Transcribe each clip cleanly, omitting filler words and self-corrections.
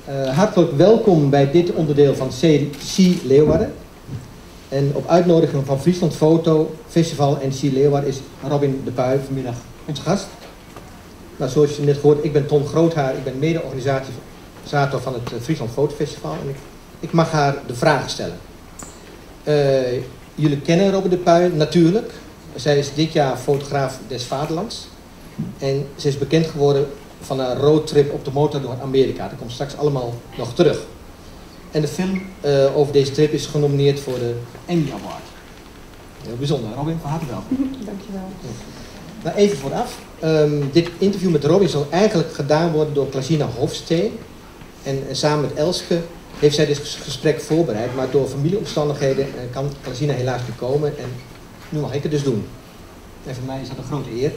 Hartelijk welkom bij dit onderdeel van SEA Leeuwarden. En op uitnodiging van Friesland Foto Festival en SEA Leeuwarden is Robin de Puy vanmiddag onze gast. Nou, zoals je net gehoord, ik ben Ton Groothaar, ik ben mede-organisator van het Friesland Foto Festival en ik mag haar de vragen stellen. Jullie kennen Robin de Puy natuurlijk. Zij is dit jaar fotograaf des Vaderlands. En ze is bekend geworden van een roadtrip op de motor door Amerika. Dat komt straks allemaal nog terug. En de film over deze trip is genomineerd voor de Emmy Award. Heel bijzonder. Robin, van harte welkom. Dankjewel. Nou, even vooraf. Dit interview met Robin zal eigenlijk gedaan worden door Klazina Hofsteen. En samen met Elske heeft zij dit gesprek voorbereid. Maar door familieomstandigheden kan Klazina helaas niet komen. En nu mag ik het dus doen. En voor mij is dat een grote eer.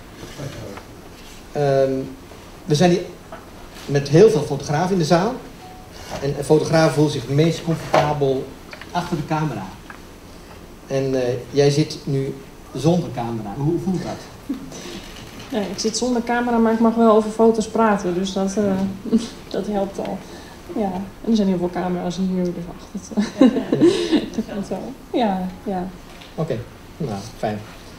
We zijn hier met heel veel fotografen in de zaal. En fotografen voelen zich het meest comfortabel achter de camera. En jij zit nu zonder camera. Hoe voelt dat? Nee, ik zit zonder camera, maar ik mag wel over foto's praten. Dus dat, dat helpt al. Ja, en er zijn heel veel camera's hier, dus wacht. Dat komt wel. Ja, ja. Oké, nou, fijn.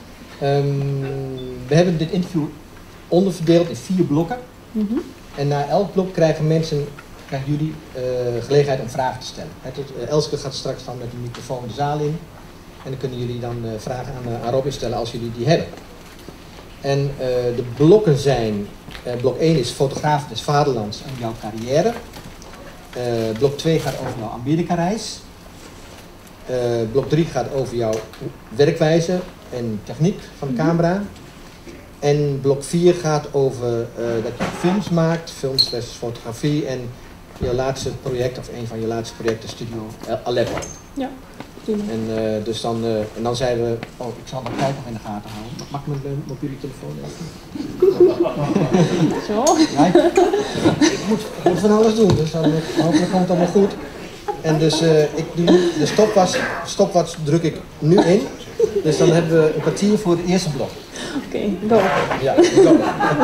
We hebben dit interview onderverdeeld in 4 blokken. Mm-hmm. En na elk blok krijgen jullie gelegenheid om vragen te stellen. Elske gaat straks dan met de microfoon de zaal in. En dan kunnen jullie dan vragen aan Robin stellen als jullie die hebben. En de blokken zijn... blok 1 is fotograaf des Vaderlands en jouw carrière. Blok 2 gaat over jouw Amerika-reis. Blok 3 gaat over jouw werkwijze en techniek van de camera. En blok 4 gaat over dat je films maakt, films versus fotografie en je laatste project of een van je laatste projecten, Studio Aleppo. Ja, prima. En dus dan, en dan zijn we, ik zal de tijd nog in de gaten houden. Mag ik mijn mobiele telefoon even? Zo? Ja, ik moet van alles doen, dus dan hopelijk komt het allemaal goed. En dus ik doe de stopwatch druk ik nu in. Dus dan hebben we een kwartier voor het eerste blok. Oké, go. Ja, go.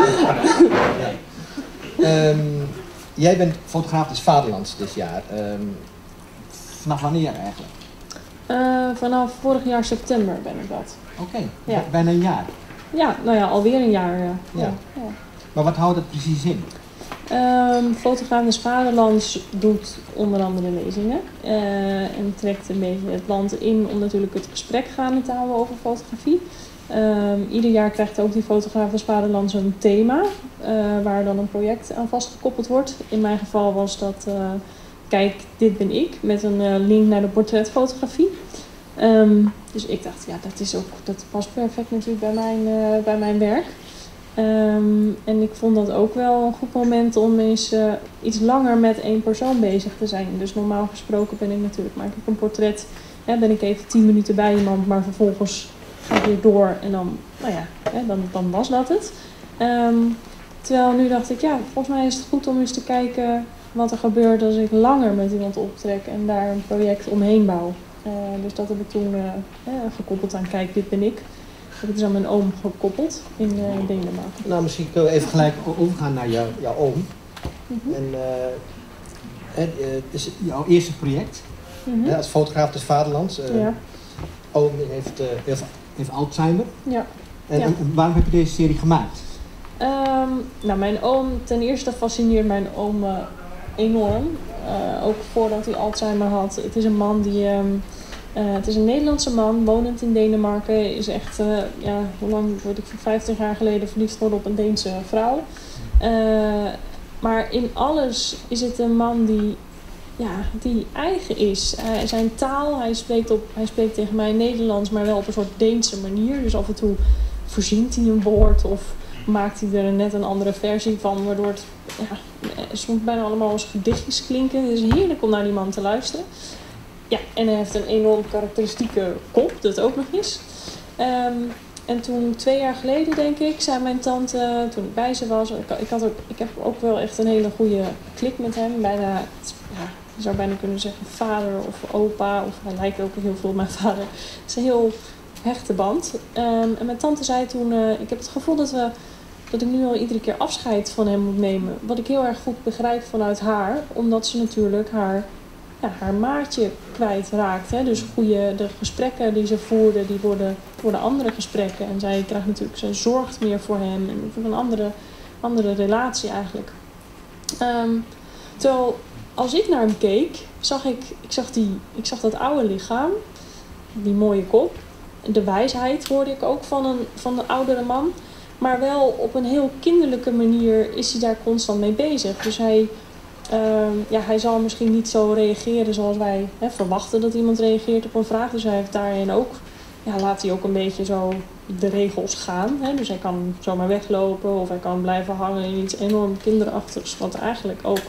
Ja. Jij bent fotograaf des Vaderlands dit jaar. Vanaf wanneer eigenlijk? Vanaf vorig jaar september ben ik dat. Oké, Ja. bijna een jaar. Ja, nou ja, alweer een jaar. Ja. Ja. Ja. Maar wat houdt het precies in? Fotograaf des Vaderlands doet onder andere lezingen en trekt een beetje het land in om natuurlijk het gesprek gaande te houden over fotografie. Ieder jaar krijgt ook die fotograaf des Vaderlands een thema waar dan een project aan vastgekoppeld wordt. In mijn geval was dat Kijk, dit ben ik, met een link naar de portretfotografie. Dus ik dacht, ja, dat past perfect natuurlijk bij mijn werk. En ik vond dat ook wel een goed moment om eens iets langer met één persoon bezig te zijn. Dus normaal gesproken maak ik een portret, ben ik even 10 minuten bij iemand, maar vervolgens ga ik weer door en dan, nou ja, dan was dat het. Terwijl nu dacht ik, ja, volgens mij is het goed om eens te kijken wat er gebeurt als ik langer met iemand optrek en daar een project omheen bouw. Dus dat heb ik toen gekoppeld aan Kijk, dit ben ik. Dat heb ik dus aan mijn oom gekoppeld in Denemarken. Nou, misschien kunnen we even gelijk overgaan naar jouw oom. Mm-hmm. En het is jouw eerste project, Mm-hmm. als fotograaf des Vaderlands. Ja. Oom heeft Alzheimer. Ja. En waarom heb je deze serie gemaakt? Nou, mijn oom, ten eerste fascineert mijn oom enorm. Ook voordat hij Alzheimer had. Het is een man die... het is een Nederlandse man, wonend in Denemarken. Is echt, hoe lang word ik 50 jaar geleden verliefd geworden op een Deense vrouw. Maar in alles is het een man die eigen is. Zijn taal, hij spreekt tegen mij Nederlands, maar wel op een soort Deense manier. Dus af en toe verzint hij een woord of maakt hij er net een andere versie van, waardoor het soms bijna allemaal als gedichtjes klinken. Het is heerlijk om naar die man te luisteren. Ja, en hij heeft een enorm karakteristieke kop, dat ook nog eens. En toen 2 jaar geleden, denk ik, zei mijn tante, toen ik bij ze was, ik heb ook wel echt een hele goede klik met hem. Bijna, je zou bijna kunnen zeggen vader of opa, of hij lijkt ook heel veel op mijn vader. Het is een heel hechte band. En mijn tante zei toen, ik heb het gevoel dat we dat ik nu al iedere keer afscheid van hem moet nemen. Wat ik heel erg goed begrijp vanuit haar, omdat ze natuurlijk haar maatje kwijtraakt. Hè? Dus de gesprekken die ze voerde, die worden andere gesprekken. En zij krijgt natuurlijk, zij zorgt meer voor hem en voor een andere relatie eigenlijk. Terwijl als ik naar hem keek, zag ik zag dat oude lichaam, die mooie kop. De wijsheid hoorde ik ook van een oudere man. Maar wel op een heel kinderlijke manier is hij daar constant mee bezig. Dus hij zal misschien niet zo reageren zoals wij verwachten dat iemand reageert op een vraag. Dus hij heeft daarin ook, laat hij ook een beetje zo de regels gaan. Hè? Dus hij kan zomaar weglopen of hij kan blijven hangen in iets enorm kinderachtigs. Wat eigenlijk ook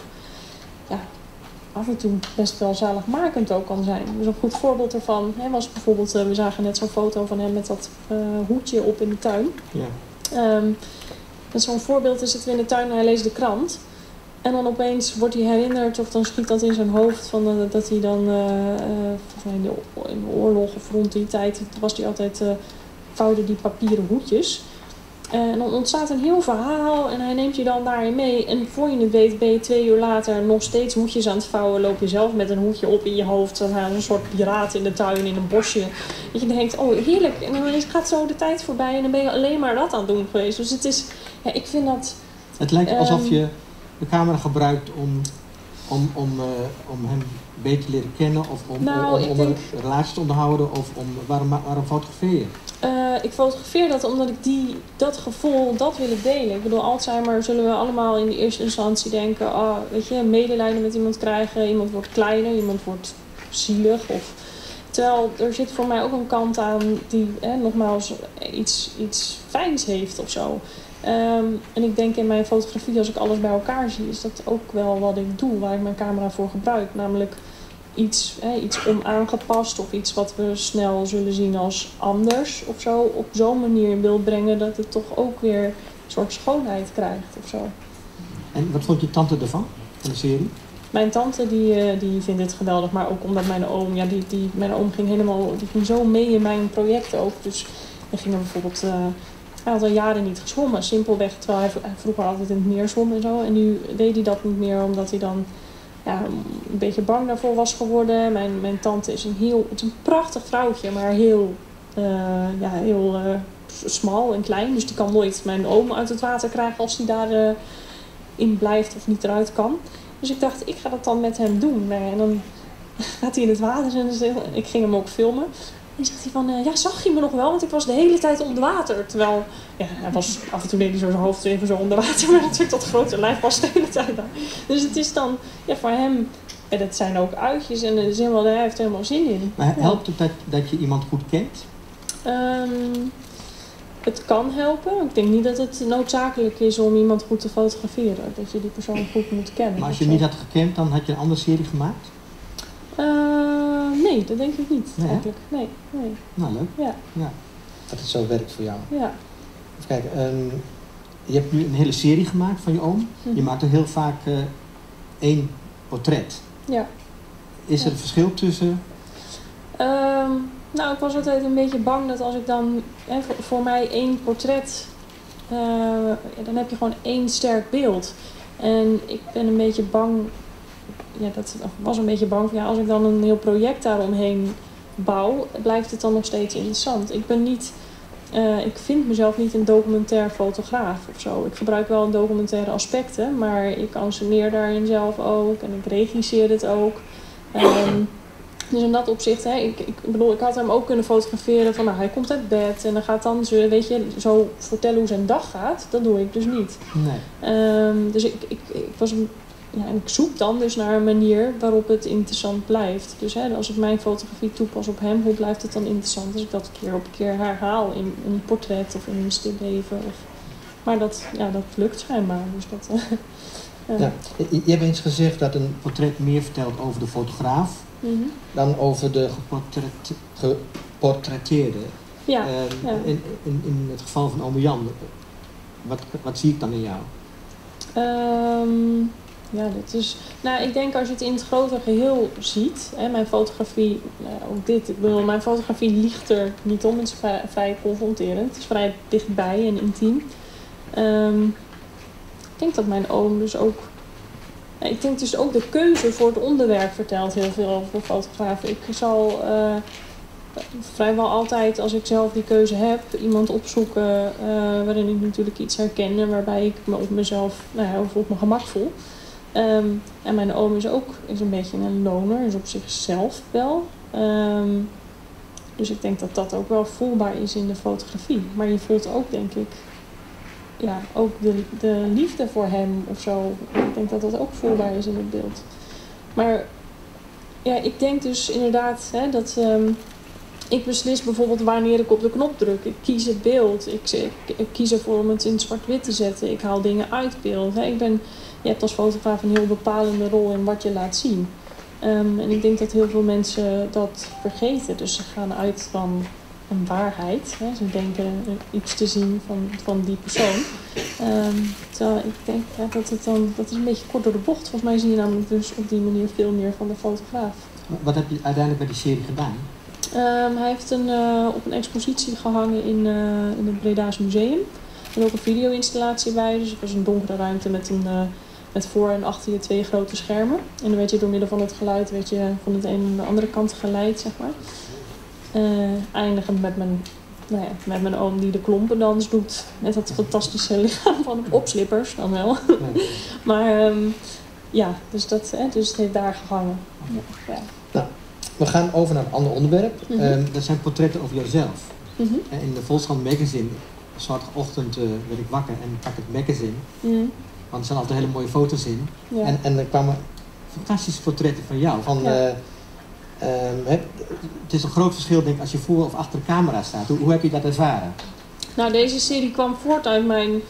af en toe best wel zaligmakend ook kan zijn. Dus een goed voorbeeld ervan was bijvoorbeeld, we zagen net zo'n foto van hem met dat hoedje op in de tuin. Ja. Zo'n voorbeeld is dat we in de tuin en hij leest de krant. En dan opeens wordt hij herinnerd, of dan schiet dat in zijn hoofd, dat hij dan volgens mij in de oorlog of rond die tijd was hij altijd vouwde die papieren hoedjes. En dan ontstaat een heel verhaal en hij neemt je dan daarin mee. En voor je het weet ben je 2 uur later nog steeds hoedjes aan het vouwen. Loop je zelf met een hoedje op in je hoofd. Dan gaan een soort piraat in de tuin, in een bosje. Dat je denkt, oh heerlijk. En dan gaat zo de tijd voorbij en dan ben je alleen maar dat aan het doen geweest. Dus het is, ik vind dat... Het lijkt alsof je de camera gebruikt om hem beter te leren kennen. Of om een relatie te onderhouden. Of waarom fotografeer je? Ik fotografeer dat omdat ik dat gevoel, dat wil ik delen. Ik bedoel, Alzheimer zullen we allemaal in de eerste instantie denken, medelijden met iemand krijgen, iemand wordt kleiner, iemand wordt zielig. Terwijl er zit voor mij ook een kant aan die nogmaals iets fijns heeft of zo. En ik denk in mijn fotografie, als ik alles bij elkaar zie, is dat ook wel wat ik doe, waar ik mijn camera voor gebruik. Namelijk iets onaangepast of iets wat we snel zullen zien als anders of zo, op zo'n manier in beeld brengen dat het toch ook weer een soort schoonheid krijgt of zo. En wat vond je tante ervan, van de serie? Mijn tante die vindt het geweldig, maar ook omdat mijn oom, mijn oom ging zo mee in mijn project ook. Dus we gingen bijvoorbeeld, hij had al jaren niet gezwommen, simpelweg, terwijl hij vroeger altijd in het meer zwom en zo. En nu deed hij dat niet meer, omdat hij dan een beetje bang daarvoor was geworden. Mijn tante is een prachtig vrouwtje, maar heel smal en klein. Dus die kan nooit mijn oom uit het water krijgen als hij daar in blijft of niet eruit kan. Dus ik dacht, ik ga dat dan met hem doen. En dan gaat hij in het water en ik ging hem ook filmen. En zegt hij van, zag je me nog wel? Want ik was de hele tijd onder water. Terwijl, hij was af en toe deed hij zo zijn hoofd even zo onder water. Maar natuurlijk dat grote lijf was de hele tijd daar. Dus het is dan, voor hem, dat zijn ook uitjes. En hij heeft er helemaal zin in. Maar helpt het dat je iemand goed kent? Het kan helpen. Ik denk niet dat het noodzakelijk is om iemand goed te fotograferen. Dat je die persoon goed moet kennen. Maar als je niet had gekend, dan had je een andere serie gemaakt? Nee, dat denk ik niet. Eigenlijk. Nee. Nou, leuk. Ja. Dat het zo werkt voor jou. Ja. Even kijken. Je hebt nu een hele serie gemaakt van je oom. Je maakt er heel vaak 1 portret. Ja. Is er een verschil tussen? Ik was altijd een beetje bang dat als ik dan voor mij 1 portret, dan heb je gewoon 1 sterk beeld. En ik ben een beetje bang, was een beetje bang van als ik dan een heel project daaromheen bouw, blijft het dan nog steeds interessant. Ik vind mezelf niet een documentair fotograaf of zo. Ik gebruik wel documentaire aspecten, maar ik anceneer daarin zelf ook en ik regisseer het ook. Dus in dat opzicht, ik had hem ook kunnen fotograferen van hij komt uit bed en dan gaat dan zo vertellen hoe zijn dag gaat. Dat doe ik dus niet. Nee. Dus ik zoek dan dus naar een manier waarop het interessant blijft. Dus als ik mijn fotografie toepas op hem, hoe blijft het dan interessant als ik dat keer op keer herhaal in een portret of in een stilleven. Maar dat lukt schijnbaar. Dus dat, Je hebt eens gezegd dat een portret meer vertelt over de fotograaf dan over de geportretteerde. Ja. In het geval van ome Jan, wat zie ik dan in jou? Dat is... ik denk als je het in het grote geheel ziet, mijn fotografie, mijn fotografie liegt er niet om, het is vrij confronterend, het is vrij dichtbij en intiem. Ik denk dat mijn oom dus ook... Ik denk dus ook de keuze voor het onderwerp vertelt heel veel over de fotograaf. Ik zal vrijwel altijd, als ik zelf die keuze heb, iemand opzoeken waarin ik natuurlijk iets herken en waarbij ik me op mezelf, of op mijn gemak voel. En mijn oom is een beetje een loner, is op zichzelf wel. Dus ik denk dat dat ook wel voelbaar is in de fotografie. Maar je voelt ook, denk ik, ook de liefde voor hem of zo. Ik denk dat dat ook voelbaar is in het beeld. Maar ja, ik denk dus inderdaad dat ik beslis bijvoorbeeld wanneer ik op de knop druk. Ik kies het beeld. Ik kies ervoor om het in zwart-wit te zetten. Ik haal dingen uit beeld. Je hebt als fotograaf een heel bepalende rol in wat je laat zien. En ik denk dat heel veel mensen dat vergeten. Dus ze gaan uit van een waarheid. Ze denken iets te zien van die persoon. Terwijl ik denk dat is een beetje kort door de bocht. Volgens mij zie je namelijk dus op die manier veel meer van de fotograaf. Wat heb je uiteindelijk bij die serie gedaan? Hij heeft op een expositie gehangen in het Breda's Museum. Er was ook een video-installatie bij. Dus het was een donkere ruimte met voor en achter je 2 grote schermen. En dan werd je door middel van het geluid van het een naar de andere kant geleid, zeg maar. Eindigend met mijn oom die de klompendans doet. Met dat fantastische lichaam van opslippers dan wel. Nee. Maar dus het heeft daar gehangen. Ja. Nou, we gaan over naar een ander onderwerp. Dat zijn portretten over jezelf. In de Volkskrant magazine, zaterdagochtend werd ik wakker en pak het magazine. Want er zijn altijd hele mooie foto's in. Ja. En er kwamen fantastische portretten van jou. Het is een groot verschil, denk ik, als je voor of achter de camera staat. Hoe heb je dat ervaren? Nou, deze serie kwam voort uit mijn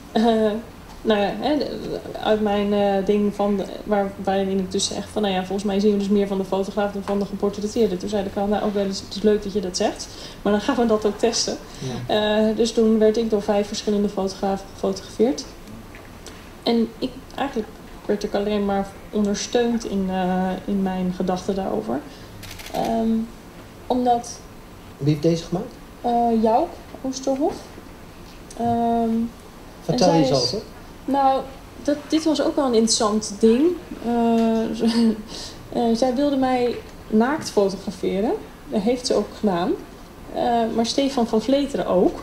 ding waarin ik dus zeg van, volgens mij zien we dus meer van de fotograaf dan van de geportretteerde. Toen zei de krant, ook wel eens, het is leuk dat je dat zegt, maar dan gaan we dat ook testen. Ja. Dus toen werd ik door 5 verschillende fotografen gefotografeerd. En eigenlijk werd ik alleen maar ondersteund in mijn gedachten daarover. Omdat... Wie heeft deze gemaakt? Jouk Oosterhof. Vertel je eens over. Nou, dit was ook wel een interessant ding. Zij wilde mij naakt fotograferen. Dat heeft ze ook gedaan. Maar Stefan van Vleteren ook.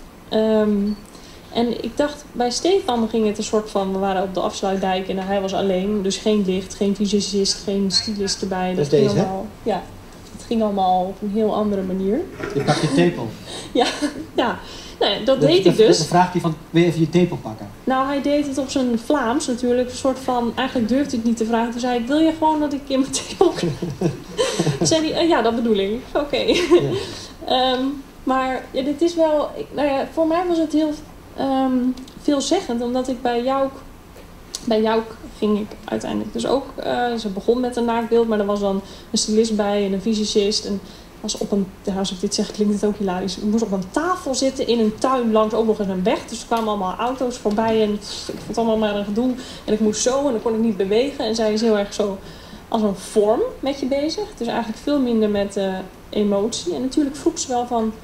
En ik dacht, bij Stefan ging het een soort van... We waren op de afsluitdijk en hij was alleen. Dus geen licht, geen visagist, geen stylist erbij. Dat ging allemaal, hè? Ja, het ging allemaal op een heel andere manier. Je pakt je tepel. ja. Nee, dat deed ik dus. Dan vraagt hij van, wil je even je tepel pakken? Nou, hij deed het op zijn Vlaams natuurlijk. Een soort van, eigenlijk durfde ik het niet te vragen. Toen zei ik, wil je gewoon dat ik in mijn tepel... Toen zei hij, ja, dat bedoel ik. Oké. Ja. Maar ja, dit is wel... voor mij was het heel... veelzeggend, omdat ik bij Jouk ging ik uiteindelijk dus ook... ze begon met een naaktbeeld, maar er was dan een stylist bij en een visagist. En was op een... als ik dit zeg, klinkt het ook hilarisch. Ik moest op een tafel zitten in een tuin langs ook nog eens een weg. Dus er kwamen allemaal auto's voorbij en ik vond het allemaal maar een gedoe. En ik moest zo en dan kon ik niet bewegen. En zij is heel erg zo als een vorm met je bezig. Dus eigenlijk veel minder met emotie. En natuurlijk vroeg ze wel van...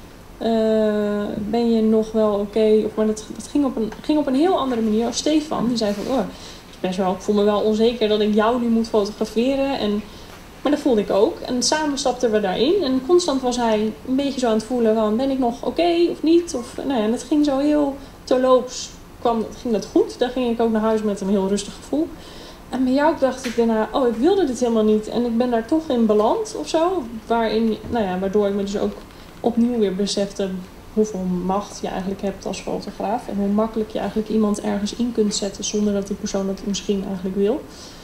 ben je nog wel oké? Maar dat ging op een heel andere manier als Stefan. Die zei van, ik voel me wel onzeker dat ik jou nu moet fotograferen. Maar dat voelde ik ook. En samen stapten we daarin. En constant was hij een beetje zo aan het voelen van, ben ik nog oké of niet? En het ging zo heel terloops. Ging dat goed. Daar ging ik ook naar huis met een heel rustig gevoel. En bij jou dacht ik daarna, ik wilde dit helemaal niet. En ik ben daar toch in beland of zo. Waardoor ik me dus ook opnieuw weer besefte hoeveel macht je eigenlijk hebt als fotograaf. En hoe makkelijk je eigenlijk iemand ergens in kunt zetten zonder dat die persoon dat misschien eigenlijk wil.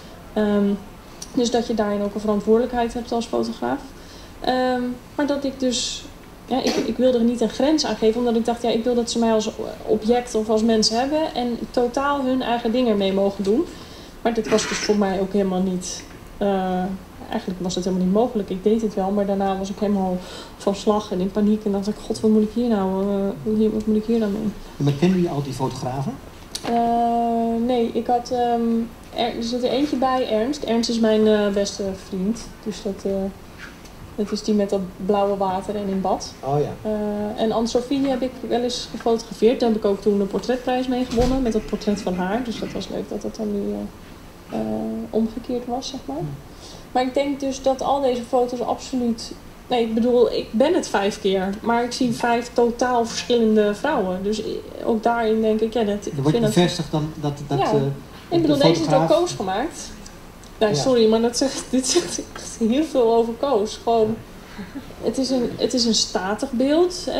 Dus dat je daarin ook een verantwoordelijkheid hebt als fotograaf. Maar dat ik dus... Ja, ik wilde er niet een grens aan geven, omdat ik dacht, ik wil dat ze mij als object of als mens hebben en totaal hun eigen dingen mee mogen doen. Maar dit was dus voor mij ook helemaal niet... Eigenlijk was het helemaal niet mogelijk. Ik deed het wel, maar daarna was ik helemaal van slag en in paniek. En dacht ik, god, wat moet ik hier nou? Wat moet ik hier dan mee? Maar kende je al die fotografen? Nee, ik had... er zit er eentje bij, Ernst. Ernst is mijn beste vriend. Dus dat... Dat is die met dat blauwe water en in bad. Oh ja. En Anne-Sophie heb ik wel eens gefotografeerd. Daar heb ik ook toen een portretprijs mee gewonnen met het portret van haar. Dus dat was leuk dat dat dan nu omgekeerd was, zeg maar. Maar ik denk dus dat al deze foto's absoluut... Nee, ik bedoel, ik ben het 5 keer. Maar ik zie 5 totaal verschillende vrouwen. Dus ook daarin denk ik... Ja, dat, er wordt bevestigd dan dat ja. Ik bedoel, deze is door Koos gemaakt. Nee, sorry, maar dit zegt echt heel veel over Koos. Gewoon, het is een statig beeld. Hè.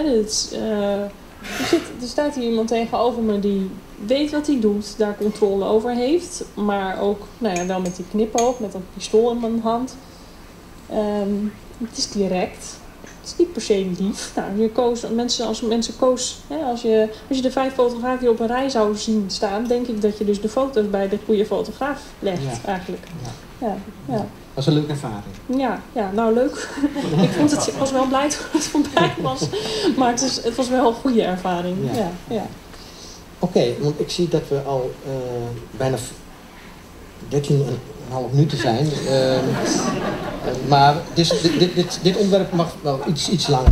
Er staat hier iemand tegenover me die weet wat hij doet, daar controle over heeft. Maar ook wel met die knipoog, met dat pistool in mijn hand. Het is direct. Het is niet per se lief. Als je de 5 fotografen die op een rij zou zien staan, denk ik dat je dus de foto's bij de goede fotograaf legt, eigenlijk. Ja. Dat was een leuke ervaring. Ja, nou leuk. Ik was wel blij toen het voorbij was. Maar het was wel een goede ervaring. Ja. Oké, want ik zie dat we al bijna 13,5 minuten zijn. Maar dit onderwerp mag wel iets langer.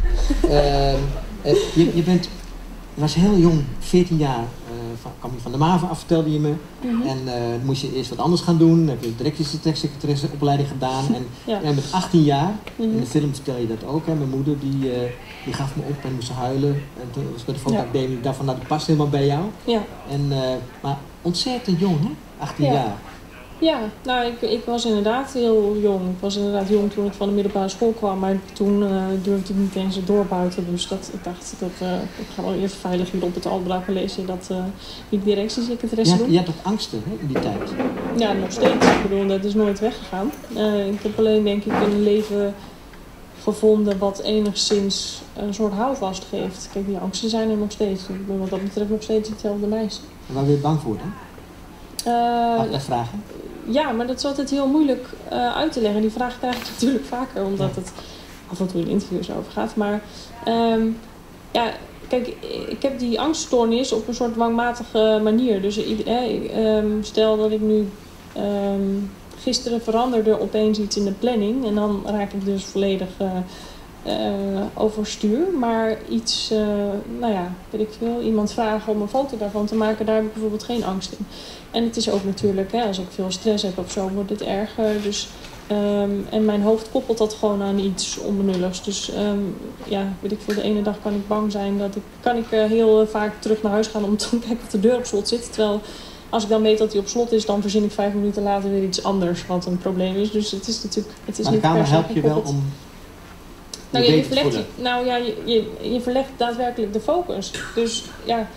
Je was heel jong, 14 jaar. Kwam je van de MAVA af, vertelde je me. En moest je eerst wat anders gaan doen. Dan heb je directiesecretaresse opleiding gedaan. En met 18 jaar, in de film vertel je dat ook. Hè, mijn moeder die gaf me op en moest huilen. En toen was bij de fotoacademie, daarvan die past helemaal bij jou. Ja. Maar ontzettend jong, hè? 18 jaar. Ja, nou ik was inderdaad heel jong. Ik was inderdaad jong toen ik van de middelbare school kwam. Maar toen durfde ik niet eens door buiten. Dus ik dacht, ik ga wel eerst veilig hier op het Albra College dat die directiesecretaresse doen. Je had ook angsten, hè, in die tijd? Ja, nog steeds. Ik bedoel, dat is nooit weggegaan. Ik heb alleen denk ik een leven gevonden wat enigszins een soort houvast geeft. Kijk, die angsten zijn er nog steeds. Ik ben wat dat betreft nog steeds hetzelfde meisje. En waar ben je bang voor dan? Mag ik dat vragen? Ja, maar dat is altijd heel moeilijk uit te leggen. Die vraag krijg ik natuurlijk vaker, omdat het af en toe in interviews over gaat. Maar kijk, ik heb die angststoornis op een soort dwangmatige manier. Dus stel dat ik nu gisteren veranderde opeens iets in de planning. En dan raak ik dus volledig overstuur. Maar iets, weet ik veel, iemand vragen om een foto daarvan te maken, daar heb ik bijvoorbeeld geen angst in. En het is ook natuurlijk, als ik veel stress heb of zo, wordt het erger. Dus, en mijn hoofd koppelt dat gewoon aan iets onbenulligs. Dus weet ik veel, de ene dag kan ik bang zijn. Kan ik heel vaak terug naar huis gaan om te kijken of de deur op slot zit. Terwijl als ik dan weet dat die op slot is, dan verzin ik 5 minuten later weer iets anders wat een probleem is. Dus het is natuurlijk... Maar de camera helpt je wel om... Je verlegt daadwerkelijk de focus. Dus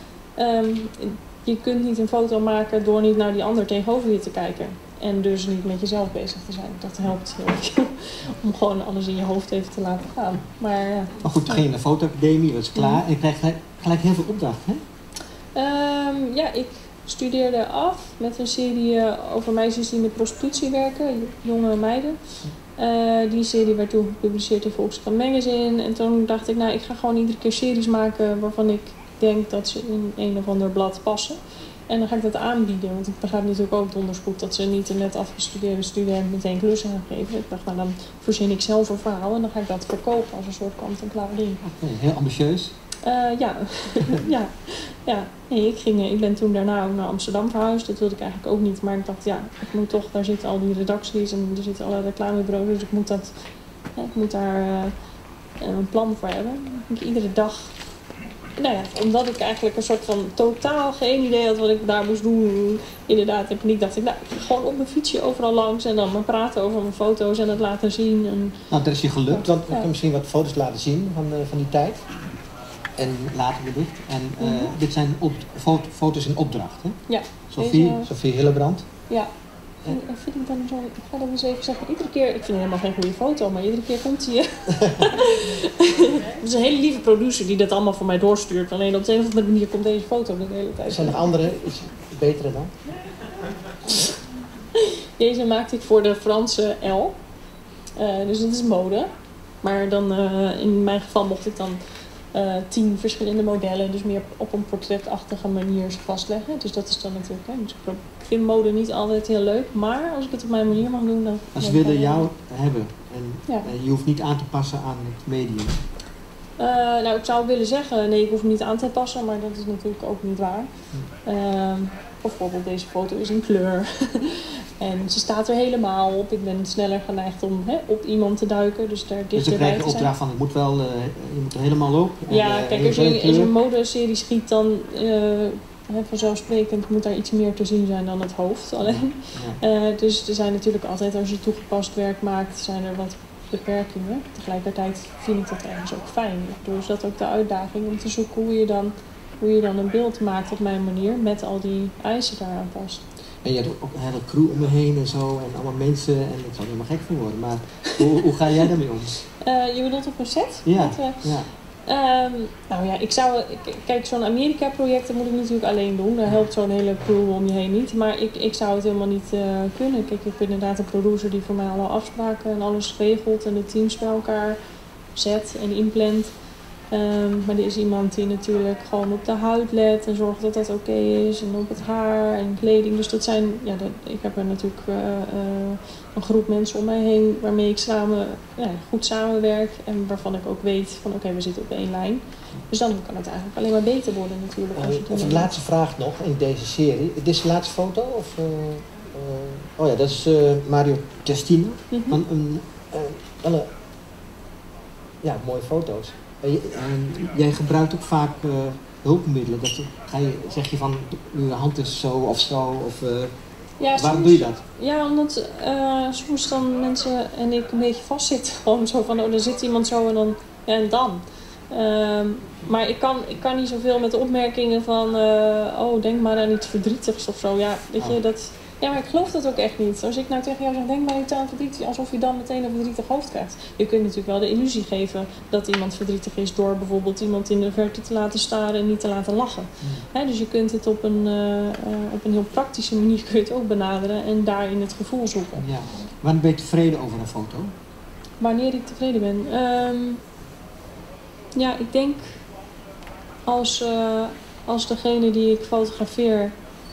je kunt niet een foto maken door niet naar die ander tegenover je te kijken. En dus niet met jezelf bezig te zijn. Dat helpt heel erg om gewoon alles in je hoofd even te laten gaan. Maar goed, toen ging je naar de fotoacademie, was klaar. En je krijgt gelijk heel veel opdrachten, hè? Ik studeerde af met een serie over meisjes die met prostitutie werken. Jonge meiden. Die serie werd toen gepubliceerd in Volkskrant Magazine. En toen dacht ik, ik ga gewoon iedere keer series maken waarvan ik denk dat ze in een of ander blad passen. En dan ga ik dat aanbieden. Want ik begrijp natuurlijk ook donders goed dat ze niet een net afgestudeerde student meteen klussen gaan geven. Ik dacht, dan verzin ik zelf een verhaal en dan ga ik dat verkopen als een soort kant-en-klaar ding. Okay, heel ambitieus. Nee, ik ben toen daarna ook naar Amsterdam verhuisd. Dat wilde ik eigenlijk ook niet. Maar ik dacht, ik moet toch, daar zitten al die redacties en er zitten alle reclamebureaus. Dus ik moet daar een plan voor hebben. Ik iedere dag, omdat ik eigenlijk een soort van totaal geen idee had wat ik daar moest doen. Inderdaad, dacht ik gewoon op mijn fietsje overal langs en dan maar praten over mijn foto's en het laten zien. En... Nou, dat is je gelukt. Want we kunnen misschien wat foto's laten zien van die tijd. En later wellicht. En dit zijn foto's in opdracht, hè? Ja. Sophie Hillebrand. Ja. En vind ik dan zo, ik ga dat eens even zeggen, iedere keer, ik vind helemaal geen goede foto, maar iedere keer komt hij. Het is een hele lieve producer die dat allemaal voor mij doorstuurt. Alleen op de een of andere manier komt deze foto de hele tijd. Zijn er nog andere, iets betere dan? Deze maakte ik voor de Franse L. Dus dat is mode. Maar dan, in mijn geval mocht ik dan 10 verschillende modellen, dus meer op een portretachtige manier vastleggen. Dus dat is dan natuurlijk, dus ik vind mode niet altijd heel leuk, maar als ik het op mijn manier mag doen, dan... Ze willen jou hebben En je hoeft niet aan te passen aan het medium. Nou, ik zou willen zeggen, nee, ik hoef niet aan te passen, maar dat is natuurlijk ook niet waar. Bijvoorbeeld deze foto is in kleur. En ze staat er helemaal op. Ik ben sneller geneigd om op iemand te duiken. Dus daar dus dan krijg je de opdracht van, je moet er helemaal op. Kijk, als je in een modeserie schiet, dan vanzelfsprekend moet daar iets meer te zien zijn dan het hoofd alleen. Ja. Dus er zijn natuurlijk altijd, als je toegepast werk maakt, zijn er wat beperkingen. Tegelijkertijd vind ik dat ergens ook fijn. Dus dat ook de uitdaging om te zoeken hoe je dan een beeld maakt op mijn manier met al die eisen daaraan past. En je hebt ook een hele crew om me heen en zo en allemaal mensen en ik zou er helemaal gek van worden. Maar hoe ga jij daarmee om? Je bedoelt op een set? Ja. Nou ja, kijk, zo'n Amerika-project moet ik natuurlijk alleen doen. Daar helpt zo'n hele crew om je heen niet. Maar ik zou het helemaal niet kunnen. Kijk, ik heb inderdaad een producer die voor mij alle afspraken en alles regelt en de teams bij elkaar zet en inplant. Maar er is iemand die natuurlijk gewoon op de huid let en zorgt dat dat oké is. En op het haar en kleding. Dus dat zijn, ik heb er natuurlijk een groep mensen om mij heen waarmee ik goed samenwerk. En waarvan ik ook weet van oké, we zitten op één lijn. Dus dan kan het eigenlijk alleen maar beter worden natuurlijk. Als een laatste vraag nog in deze serie. Dit is de laatste foto? Of, dat is Mario Testino. Mooie foto's. Jij gebruikt ook vaak hulpmiddelen. Zeg je van, je hand is zo of zo? Waarom doe je dat? Ja, omdat soms dan mensen en ik een beetje vastzitten. Gewoon zo van, er zit iemand zo en dan. Maar ik kan niet zoveel met de opmerkingen van, denk maar aan iets verdrietigs of zo. Ja, weet je, dat... Ja, maar ik geloof dat ook echt niet. Als ik nou tegen jou zeg, denk maar niet aan verdriet, alsof je dan meteen een verdrietig hoofd krijgt. Je kunt natuurlijk wel de illusie geven dat iemand verdrietig is door bijvoorbeeld iemand in de verte te laten staren en niet te laten lachen. Dus je kunt het op een heel praktische manier kun je het ook benaderen en daarin het gevoel zoeken. Ja. Wanneer ben je tevreden over een foto? Wanneer ik tevreden ben? Ik denk als degene die ik fotografeer...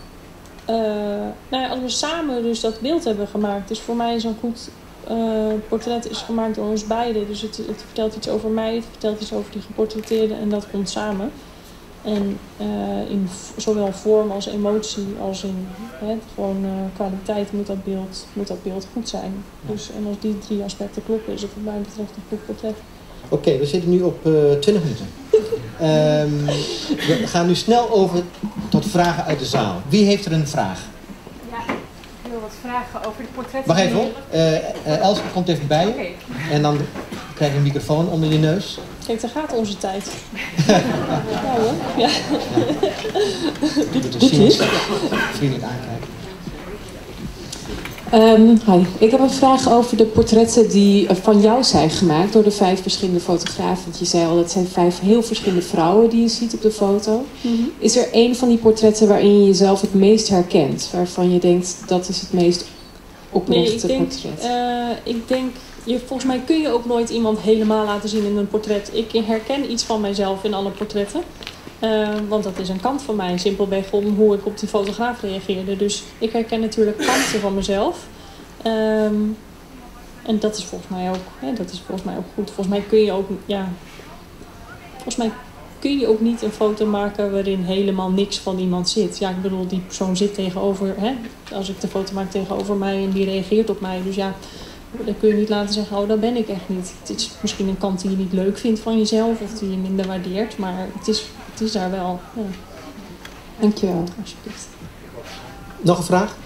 als we samen dus dat beeld hebben gemaakt. Dus voor mij zo'n goed portret is gemaakt door ons beiden. Dus het vertelt iets over mij, het vertelt iets over die geportretteerde en dat komt samen. En in zowel vorm als emotie als in kwaliteit moet dat beeld goed zijn. Dus, en als die 3 aspecten kloppen is het wat mij betreft een goed portret. Oké, we zitten nu op 20 minuten. We gaan nu snel over tot vragen uit de zaal. Wie heeft er een vraag? Ja, ik wil wat vragen over de portretten. Wacht even hoor. Elske komt even bij je. Okay. En dan krijg je een microfoon onder je neus. Kijk, daar gaat onze tijd. Ja hoor. Ja. Doet het vriendelijk aankijken. Hi. Ik heb een vraag over de portretten die van jou zijn gemaakt door de 5 verschillende fotografen. Want je zei al, dat zijn 5 heel verschillende vrouwen die je ziet op de foto. Mm-hmm. Is er één van die portretten waarin je jezelf het meest herkent? Waarvan je denkt, dat is het meest oprechte portret? Ik denk, volgens mij kun je ook nooit iemand helemaal laten zien in een portret. Ik herken iets van mijzelf in alle portretten. Want dat is een kant van mij, simpelweg om hoe ik op die fotograaf reageerde. Dus ik herken natuurlijk kanten van mezelf. En dat is volgens mij ook, goed. Volgens mij kun je ook niet een foto maken waarin helemaal niks van iemand zit. Ja, ik bedoel, die persoon zit tegenover, als ik de foto maak tegenover mij en die reageert op mij. Dus ja, dan kun je niet laten zeggen, dat ben ik echt niet. Het is misschien een kant die je niet leuk vindt van jezelf of die je minder waardeert, maar het is daar wel. Ja. Dankjewel. Alsjeblieft. Nog een vraag?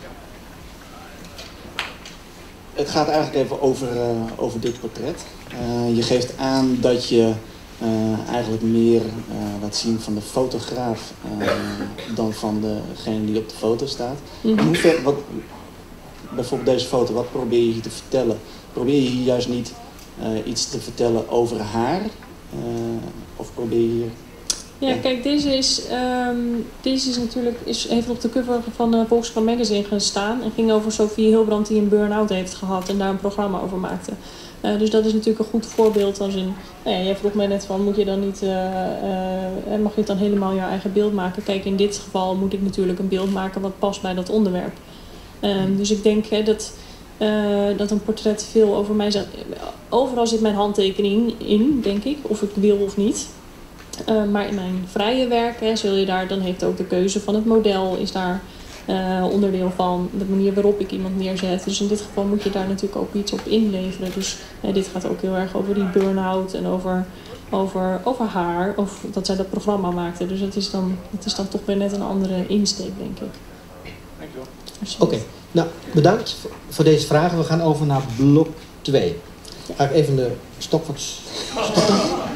Het gaat eigenlijk even over dit portret. Je geeft aan dat je eigenlijk meer laat zien van de fotograaf dan van degene die op de foto staat. Mm-hmm. Bijvoorbeeld deze foto, wat probeer je hier te vertellen? Probeer je hier juist niet iets te vertellen over haar? Of probeer je hier... Ja, kijk, deze is natuurlijk heeft op de cover van Volkskrant Magazine gestaan en ging over Sophie Hilbrand die een burn-out heeft gehad en daar een programma over maakte. Dus dat is natuurlijk een goed voorbeeld als in, jij vroeg mij net van, moet je dan niet, mag je dan helemaal jouw eigen beeld maken? Kijk, in dit geval moet ik natuurlijk een beeld maken wat past bij dat onderwerp. Dus ik denk dat dat een portret veel over mij zegt. Overal zit mijn handtekening in, denk ik, of ik wil of niet. Maar in mijn vrije werk, zul je daar, dan heeft ook de keuze van het model is daar onderdeel van, de manier waarop ik iemand neerzet. Dus in dit geval moet je daar natuurlijk ook iets op inleveren. Dus dit gaat ook heel erg over die burn-out en over haar, of dat zij dat programma maakte. Dus het is dan toch weer net een andere insteek, denk ik. Dankjewel. Oké, nou bedankt voor deze vragen. We gaan over naar blok 2. Ga ik even de stopwatch stoppen.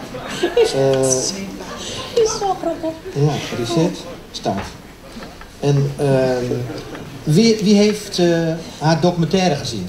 Is zo grappig. Ja, reset, start. En wie heeft haar documentaire gezien?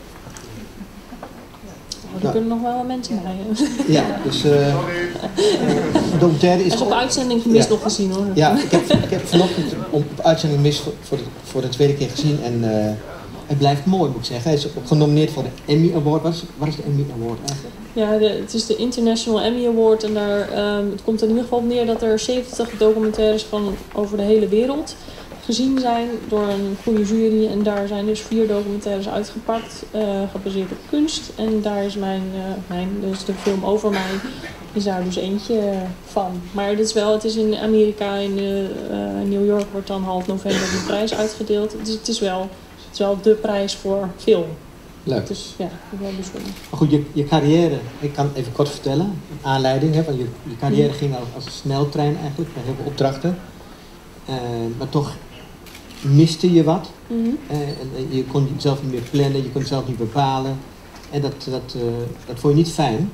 Er kunnen nog wel wat mensen bij. Ja, dus de documentaire is... Hij is op uitzending gemist nog gezien hoor. Ja, ik heb vanochtend op uitzending gemist voor de tweede keer gezien. En het blijft mooi, moet ik zeggen. Hij is ook genomineerd voor de Emmy Award. Wat is de Emmy Award eigenlijk? Ja, het is de International Emmy Award. En daar, het komt er in ieder geval op neer dat er 70 documentaires van over de hele wereld gezien zijn door een goede jury. En daar zijn dus 4 documentaires uitgepakt, gebaseerd op kunst. En daar is dus de film over mij, is daar dus eentje van. Maar het is in Amerika, in New York wordt dan half november die prijs uitgedeeld. Dus het is wel de prijs voor film. Leuk. Dus ja, dat is wel bijzonder. Maar goed, je carrière, ik kan even kort vertellen, een aanleiding, want je carrière ging als een sneltrein eigenlijk, met heel veel opdrachten. Maar toch miste je wat. En je kon jezelf niet meer plannen, je kon het zelf niet bepalen. En dat vond je niet fijn.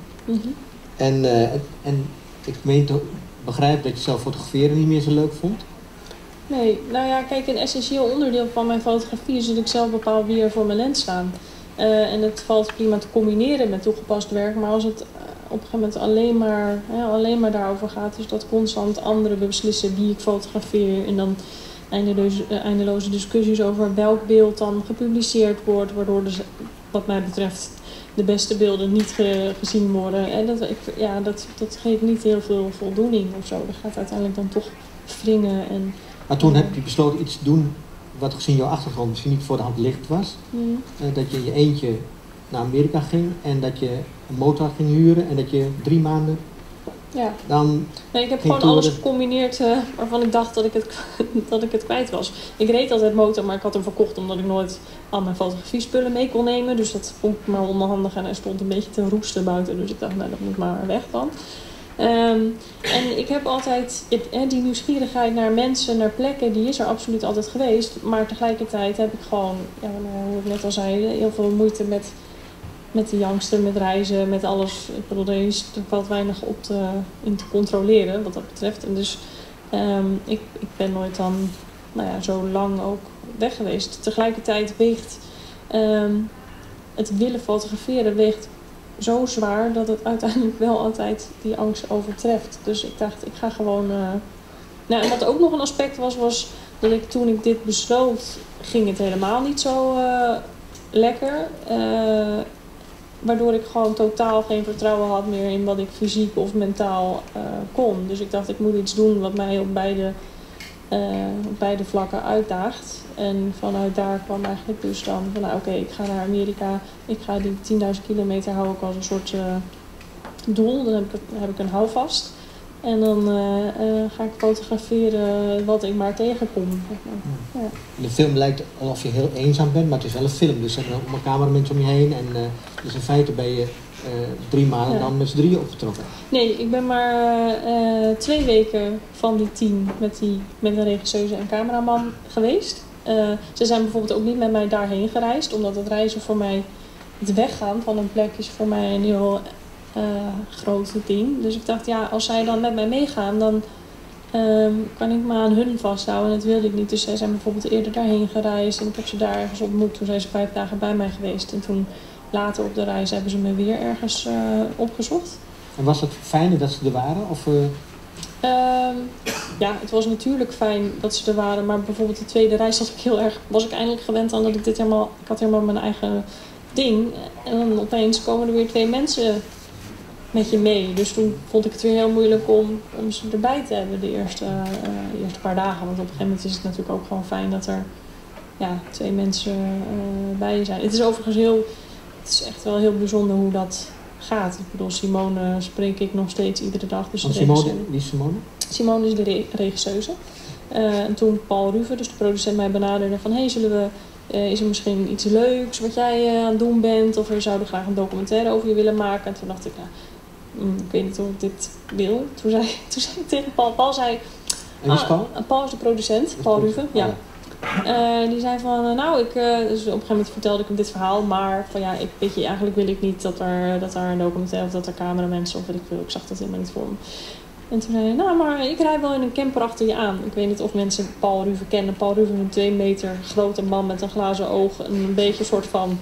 En ik meen te begrijpen dat je zelf fotograferen niet meer zo leuk vond. Nee, nou ja, kijk, een essentieel onderdeel van mijn fotografie is dat ik zelf bepaal wie er voor mijn lens staan. En het valt prima te combineren met toegepast werk, maar als het op een gegeven moment alleen maar daarover gaat, dus dat constant anderen beslissen wie ik fotografeer en dan eindeloze discussies over welk beeld dan gepubliceerd wordt, waardoor dus, wat mij betreft de beste beelden niet gezien worden. En dat geeft niet heel veel voldoening of zo. Dat gaat uiteindelijk dan toch wringen. Maar toen heb je besloten iets te doen wat gezien jouw achtergrond misschien niet voor de hand licht was. Dat je in je eentje naar Amerika ging en dat je een motor ging huren en dat je 3 maanden dan... Nee, ik heb gewoon alles gecombineerd waarvan ik dacht dat ik het kwijt was. Ik reed altijd motor, maar ik had hem verkocht omdat ik nooit al mijn fotografiespullen mee kon nemen. Dus dat vond ik maar onhandig en hij stond een beetje te roesten buiten. Dus ik dacht, nou dat moet maar weg dan. En ik heb altijd die nieuwsgierigheid naar mensen, naar plekken, die is er absoluut altijd geweest. Maar tegelijkertijd heb ik gewoon, hoe ik net al zei, heel veel moeite met de youngster, met reizen, met alles. Ik bedoel, er valt weinig in te controleren wat dat betreft. En dus ik ben nooit dan zo lang ook weg geweest. Tegelijkertijd weegt het willen fotograferen zo zwaar dat het uiteindelijk wel altijd die angst overtreft. Dus ik dacht, ik ga gewoon... en wat ook nog een aspect was dat toen ik dit besloot, ging het helemaal niet zo lekker. Waardoor ik gewoon totaal geen vertrouwen had meer in wat ik fysiek of mentaal kon. Dus ik dacht, ik moet iets doen wat mij op beide vlakken uitdaagt. En vanuit daar kwam eigenlijk dus dan van oké, ik ga naar Amerika. Ik ga die 10.000 kilometer hou ik als een soort doel. Dan heb ik een houvast. En dan ga ik fotograferen wat ik maar tegenkom. Ja. De film lijkt alsof je heel eenzaam bent, maar het is wel een film. Dus er zijn allemaal cameramensen om je heen. En dus in feite ben je 3 maanden dan met z'n 3 opgetrokken. Nee, ik ben maar 2 weken van die 10 met een regisseuse en cameraman geweest. Ze zijn bijvoorbeeld ook niet met mij daarheen gereisd, omdat het reizen voor mij, het weggaan van een plek is voor mij een heel groot ding. Dus ik dacht, als zij dan met mij meegaan, dan kan ik me aan hun vasthouden. En dat wilde ik niet. Dus zij zijn bijvoorbeeld eerder daarheen gereisd en ik heb ze daar ergens ontmoet. Toen zijn ze 5 dagen bij mij geweest en toen later op de reis hebben ze me weer ergens opgezocht. En was het fijn dat ze er waren? Of, het was natuurlijk fijn dat ze er waren, maar bijvoorbeeld de tweede reis was ik eindelijk gewend aan dat ik ik had helemaal mijn eigen ding. En dan opeens komen er weer 2 mensen met je mee. Dus toen vond ik het weer heel moeilijk om ze erbij te hebben de eerste paar dagen. Want op een gegeven moment is het natuurlijk ook gewoon fijn dat er 2 mensen bij je zijn. Het is overigens het is echt wel heel bijzonder hoe dat gaat. Ik bedoel, Simone spreek ik nog steeds iedere dag. Dus Simone, wie is Simone? Simone is de regisseuse. En toen Paul Ruve, dus de producent, mij benaderde van... is er misschien iets leuks wat jij aan het doen bent? Of we zouden graag een documentaire over je willen maken. En toen dacht ik, ik weet niet hoe ik dit wil. Toen zei ik tegen Paul. Paul zei... En wie is Paul? Paul is de producent, Paul Ruve, ja. Die zei van, dus op een gegeven moment vertelde ik hem dit verhaal, maar van eigenlijk wil ik niet dat er een documentaire of dat er cameramensen of weet ik veel. Ik zag dat helemaal niet voor me. En toen zei hij, maar ik rijd wel in een camper achter je aan. Ik weet niet of mensen Paul Ruve kennen. Paul Ruve is een 2 meter grote man met een glazen oog en een beetje een soort van,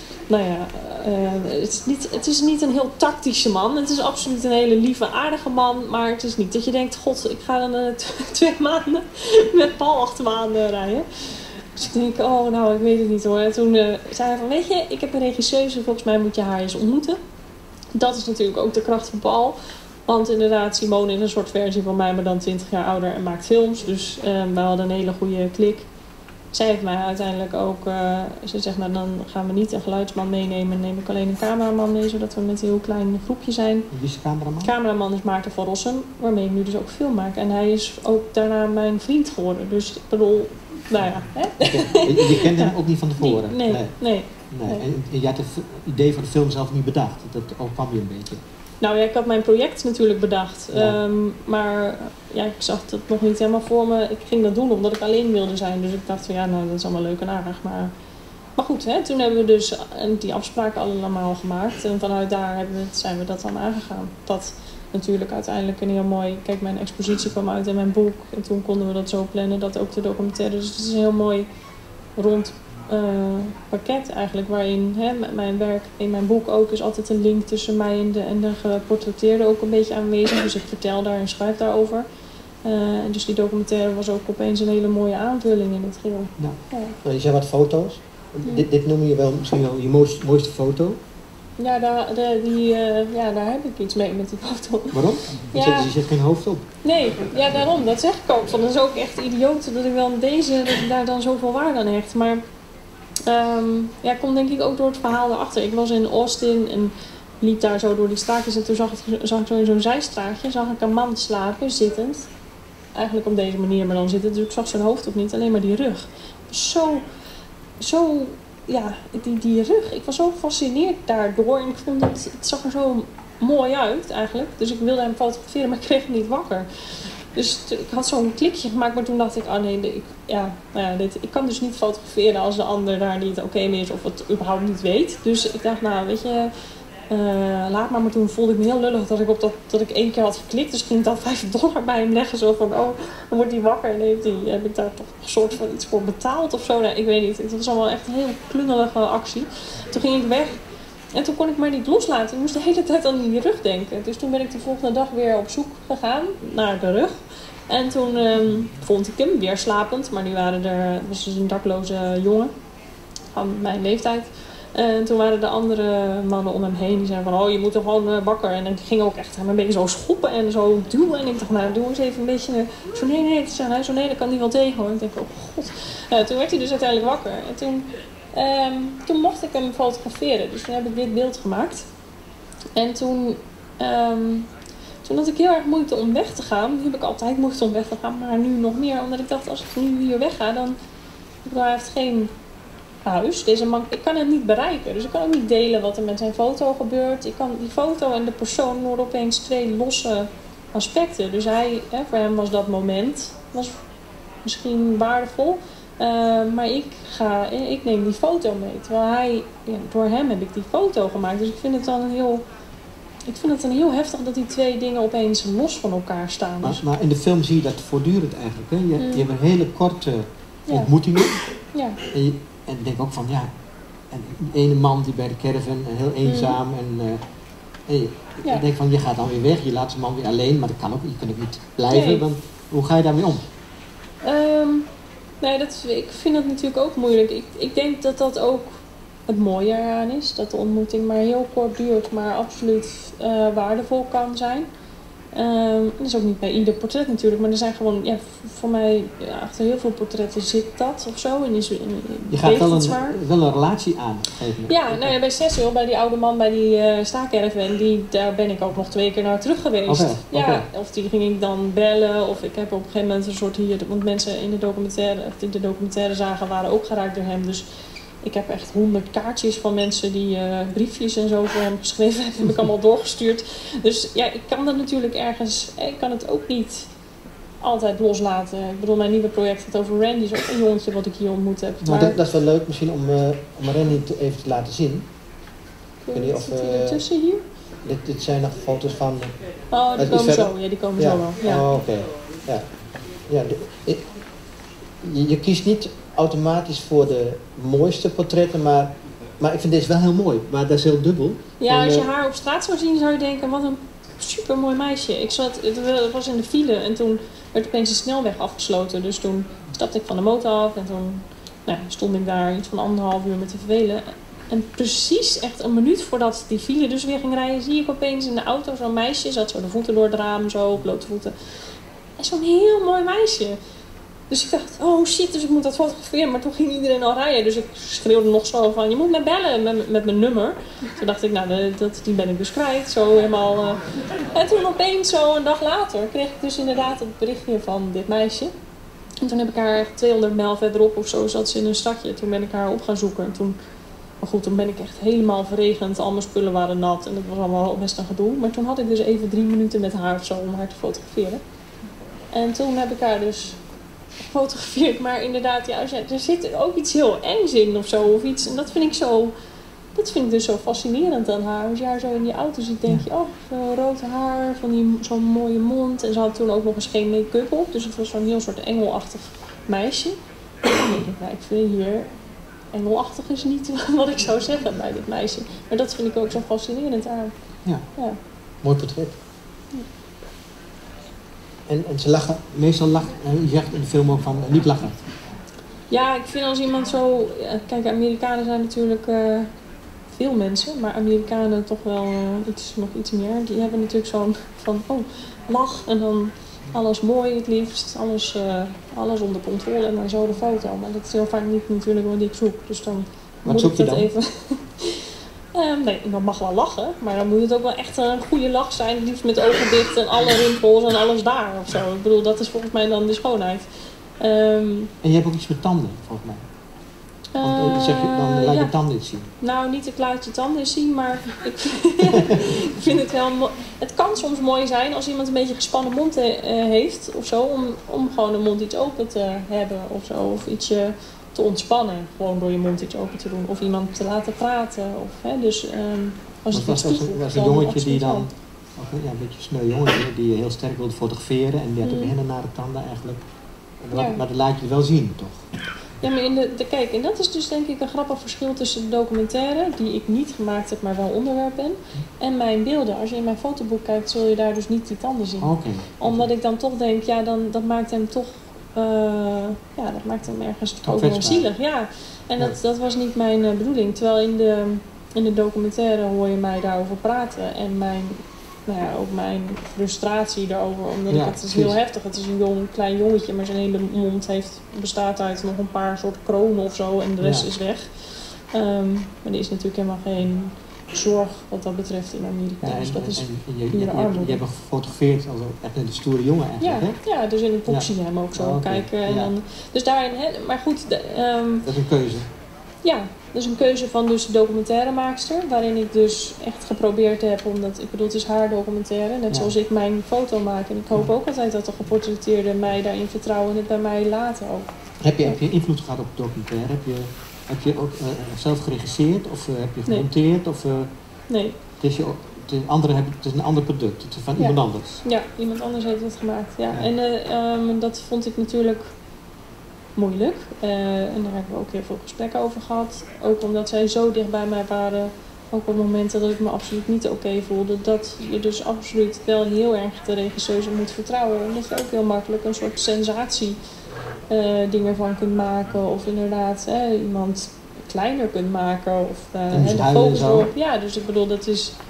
het is niet een heel tactische man. Het is absoluut een hele lieve, aardige man. Maar het is niet dat je denkt, god, ik ga dan 2 maanden met Paul achter me aan rijden. Dus ik denk, ik weet het niet hoor. En toen zei hij van, weet je, ik heb een regisseuse, volgens mij moet je haar eens ontmoeten. Dat is natuurlijk ook de kracht van Paul. Want inderdaad, Simone is een soort versie van mij, maar dan 20 jaar ouder en maakt films. Dus we hadden een hele goede klik. Zij heeft mij uiteindelijk ook... ze zegt, dan gaan we niet een geluidsman meenemen. Neem ik alleen een cameraman mee, zodat we met een heel klein groepje zijn. Wie is de cameraman? De cameraman is Maarten van Rossum, waarmee ik nu dus ook film maak. En hij is ook daarna mijn vriend geworden. Dus ik bedoel, Hè? Je kende hem ook niet van tevoren? Nee. En je had het idee van de film zelf niet bedacht? Dat overkwam je een beetje? Nou ja, ik had mijn project natuurlijk bedacht. Ja. Maar ik zag het nog niet helemaal voor me. Ik ging dat doen omdat ik alleen wilde zijn. Dus ik dacht van dat is allemaal leuk en aardig. Maar goed, toen hebben we dus die afspraken allemaal gemaakt. En vanuit daar zijn we dat dan aangegaan. Dat natuurlijk uiteindelijk een heel mooi... Kijk, mijn expositie kwam uit in mijn boek. En toen konden we dat zo plannen dat ook de documentaire... Dus het is een heel mooi rond pakket eigenlijk. Waarin mijn werk in mijn boek ook is altijd een link tussen mij en de geportretteerde ook een beetje aanwezig. Dus ik vertel daar en schrijf daarover. En dus die documentaire was ook opeens een hele mooie aanvulling in het geheel. Ja. Je zei wat foto's. Dit noem je wel misschien wel je mooiste foto. Ja, daar heb ik iets mee met die foto. Waarom? Je zet geen hoofd op. Nee, daarom. Dat zeg ik ook. Dat is ook echt idioot dat ik wel dat ik daar dan zoveel waarde aan hecht. Maar komt denk ik ook door het verhaal erachter. Ik was in Austin en liep daar zo door die straatjes. En toen zag ik zo in zo'n zijstraatje een man slapen, zittend. Eigenlijk op deze manier, maar dan zittend. Dus ik zag zijn hoofd ook niet, alleen maar die rug. Die rug. Ik was zo gefascineerd daardoor. En ik vond het zag er zo mooi uit eigenlijk. Dus ik wilde hem fotograferen, maar ik kreeg hem niet wakker. Dus ik had zo'n klikje gemaakt, maar toen dacht ik, ik kan dus niet fotograferen als de ander daar niet oké mee is of het überhaupt niet weet. Dus ik dacht, weet je, laat maar toen voelde ik me heel lullig dat ik 1 keer had geklikt. Dus ging ik dan $5 bij hem leggen. Zo van, dan wordt hij wakker en heb ik daar toch een soort van iets voor betaald of zo. Ik weet niet. Het was allemaal echt een heel klungelige actie. Toen ging ik weg. En toen kon ik maar niet loslaten. Ik moest de hele tijd aan die rug denken. Dus toen ben ik de volgende dag weer op zoek gegaan naar de rug. En toen vond ik hem weer slapend. Maar nu was dus een dakloze jongen van mijn leeftijd. En toen waren de andere mannen om hem heen. Die zeiden van, je moet er gewoon wakker. En die gingen ook echt een beetje zo schoppen en zo duwen. En ik dacht, doe eens even een beetje. Zo nee. Zo nee, dat kan hij wel tegen hoor. Ik denk, oh god. Toen werd hij dus uiteindelijk wakker. En toen mocht ik hem fotograferen. Dus toen heb ik dit beeld gemaakt. En toen had ik heel erg moeite om weg te gaan. Nu heb ik altijd moeite om weg te gaan. Maar nu nog meer. Omdat ik dacht, als ik nu hier wegga, dan... Hij heeft geen huis. Deze man, ik kan hem niet bereiken. Dus ik kan ook niet delen wat er met zijn foto gebeurt. Ik kan die foto en de persoon worden opeens 2 losse aspecten. Dus voor hem was dat moment misschien waardevol. Maar ik neem die foto mee. Terwijl door hem heb ik die foto gemaakt. Dus ik vind het dan een heel heftig dat die 2 dingen opeens los van elkaar staan. Maar in de film zie je dat voortdurend eigenlijk. Hè? Je hebt een hele korte ontmoetingen. Ja. En ik denk ook van, en die ene man die bij de caravan, heel eenzaam. En je denkt van, je gaat dan weer weg, je laat zijn man weer alleen. Maar je kan ook niet blijven. Nee. Dan, hoe ga je daarmee om? Ik vind dat natuurlijk ook moeilijk. Ik denk dat dat ook het mooie eraan is. Dat de ontmoeting maar heel kort duurt, maar absoluut waardevol kan zijn. Dat is ook niet bij ieder portret natuurlijk, maar er zijn gewoon, voor mij, achter heel veel portretten zit dat of zo. En je gaat wel een relatie aan. Ja, bij Cecil, bij die oude man, bij die staakerven, daar ben ik ook nog 2 keer naar terug geweest. Okay. Of die ging ik dan bellen, of ik heb op een gegeven moment een soort want mensen in de documentaire zagen waren ook geraakt door hem. Dus ik heb echt 100 kaartjes van mensen die briefjes en zo voor hem geschreven hebben, heb ik allemaal doorgestuurd. Dus ik kan dat natuurlijk ik kan het ook niet altijd loslaten. Ik bedoel, mijn nieuwe project gaat over Randy, is ook een jongetje wat ik hier ontmoet heb. Maar dat is wel leuk misschien om Randy even te laten zien. Ik weet niet of ertussen hier? Dit zijn nog foto's van... die komen zo. Ja, die komen zo wel. Ja. Oh, oké. Ja. Je kiest niet automatisch voor de mooiste portretten, maar ik vind deze wel heel mooi. Maar dat is heel dubbel. Ja, als je haar op straat zou zien, zou je denken, wat een super mooi meisje. Het was in de file en toen werd opeens de snelweg afgesloten. Dus toen stapte ik van de motor af en toen stond ik daar iets van 1,5 uur met te vervelen. En precies echt een minuut voordat die file dus weer ging rijden, zie ik opeens in de auto zo'n meisje. Zat zo de voeten door het raam, zo, blote voeten. En zo'n heel mooi meisje. Dus ik dacht, oh shit, dus ik moet dat fotograferen. Maar toen ging iedereen al rijden. Dus ik schreeuwde nog zo van, je moet me bellen met mijn nummer. Toen dacht ik, die ben ik dus kwijt. Zo helemaal. En toen opeens, zo een dag later, kreeg ik dus inderdaad het berichtje van dit meisje. En toen heb ik haar 200 mijl verderop of zo, zat ze in een stadje. Toen ben ik haar op gaan zoeken. En toen ben ik echt helemaal verregend. Al mijn spullen waren nat en dat was allemaal best een gedoe. Maar toen had ik dus even 3 minuten met haar of zo om haar te fotograferen. En toen heb ik haar dus gefotografeerd. Maar inderdaad, er zit ook iets heel engs in of zo. Of iets, en dat vind ik dus zo fascinerend aan haar. Als je haar zo in die auto ziet, denk je, zo'n rood haar, zo'n mooie mond. En ze had toen ook nog eens geen make-up op. Dus het was zo'n heel soort engelachtig meisje. En ik vind hier... engelachtig is niet wat ik zou zeggen bij dit meisje. Maar dat vind ik ook zo fascinerend aan. Ja. Mooi portret. Ja. En ze lachen, meestal lachen, je zegt in de film ook van niet lachen. Ja, ik vind als iemand zo... Kijk, Amerikanen zijn natuurlijk veel mensen, maar Amerikanen toch wel nog iets meer. Die hebben natuurlijk zo'n van, lach en dan alles mooi het liefst, alles onder controle en dan zo de foto. Maar dat is heel vaak niet natuurlijk wat ik zoek. Dus dan wat moet ik dat dan? Even... dat mag wel lachen, maar dan moet het ook wel echt een goede lach zijn. Liefst met ogen dicht en alle rimpels en alles daar of zo. Ik bedoel, dat is volgens mij dan de schoonheid. En je hebt ook iets met tanden, volgens mij. Want dan laat je tanden eens zien. Nou, niet ik laat je tanden eens zien, maar ik vind het wel mooi. Het kan soms mooi zijn als iemand een beetje gespannen mond heeft of zo, om gewoon de mond iets open te hebben of zo. Of ietsje te ontspannen, gewoon door je mond iets open te doen. Of iemand te laten praten. Dus als het iets toevoegt, was een jongetje die dan, een beetje sneu jongetje, die heel sterk wilde fotograferen en die had ook hele nare tanden eigenlijk. Maar dat laat je wel zien, toch? Ja, maar kijk, en dat is dus denk ik een grappig verschil tussen de documentaire, die ik niet gemaakt heb, maar wel onderwerp ben, en mijn beelden. Als je in mijn fotoboek kijkt, zul je daar dus niet die tanden zien. Okay. Omdat ik dan toch denk, dat maakt hem toch, dat maakt hem ergens ook wel zielig. Ja, en dat was niet mijn bedoeling. Terwijl in de documentaire hoor je mij daarover praten en ook mijn frustratie daarover, omdat het is heel heftig. Het is een klein jongetje, maar zijn hele mond bestaat uit nog een paar soort kronen of zo en de rest is weg. Maar er is natuurlijk helemaal geen zorg wat dat betreft in Amerika. Dus dat is je hebt hem gefotografeerd als echt een stoere jongen eigenlijk, hè? Ja, dus in het boek zie je hem ook zo kijken. En dan, dus daarin, maar goed... dat is een keuze. Ja, dat is een keuze van dus de documentairemaakster, waarin ik dus echt geprobeerd heb, omdat ik bedoel, het is haar documentaire, net zoals ik mijn foto maak. En ik hoop ook altijd dat de geportretteerden mij daarin vertrouwen en het bij mij laten ook. Heb je invloed gehad op de documentaire? Heb je ook zelf geregisseerd of heb je gemonteerd? Nee. Het is een ander product, het is van iemand anders. Ja, iemand anders heeft het gemaakt. Ja. En dat vond ik natuurlijk moeilijk. En daar hebben we ook heel veel gesprekken over gehad. Ook omdat zij zo dicht bij mij waren. Ook op momenten dat ik me absoluut niet oké voelde. Dat je dus absoluut wel heel erg de regisseuse moet vertrouwen. Omdat je ook heel makkelijk een soort sensatie dingen van kunt maken. Of inderdaad iemand kleiner kunt maken. Of de focus erop. Ja, dus ik bedoel, dat is...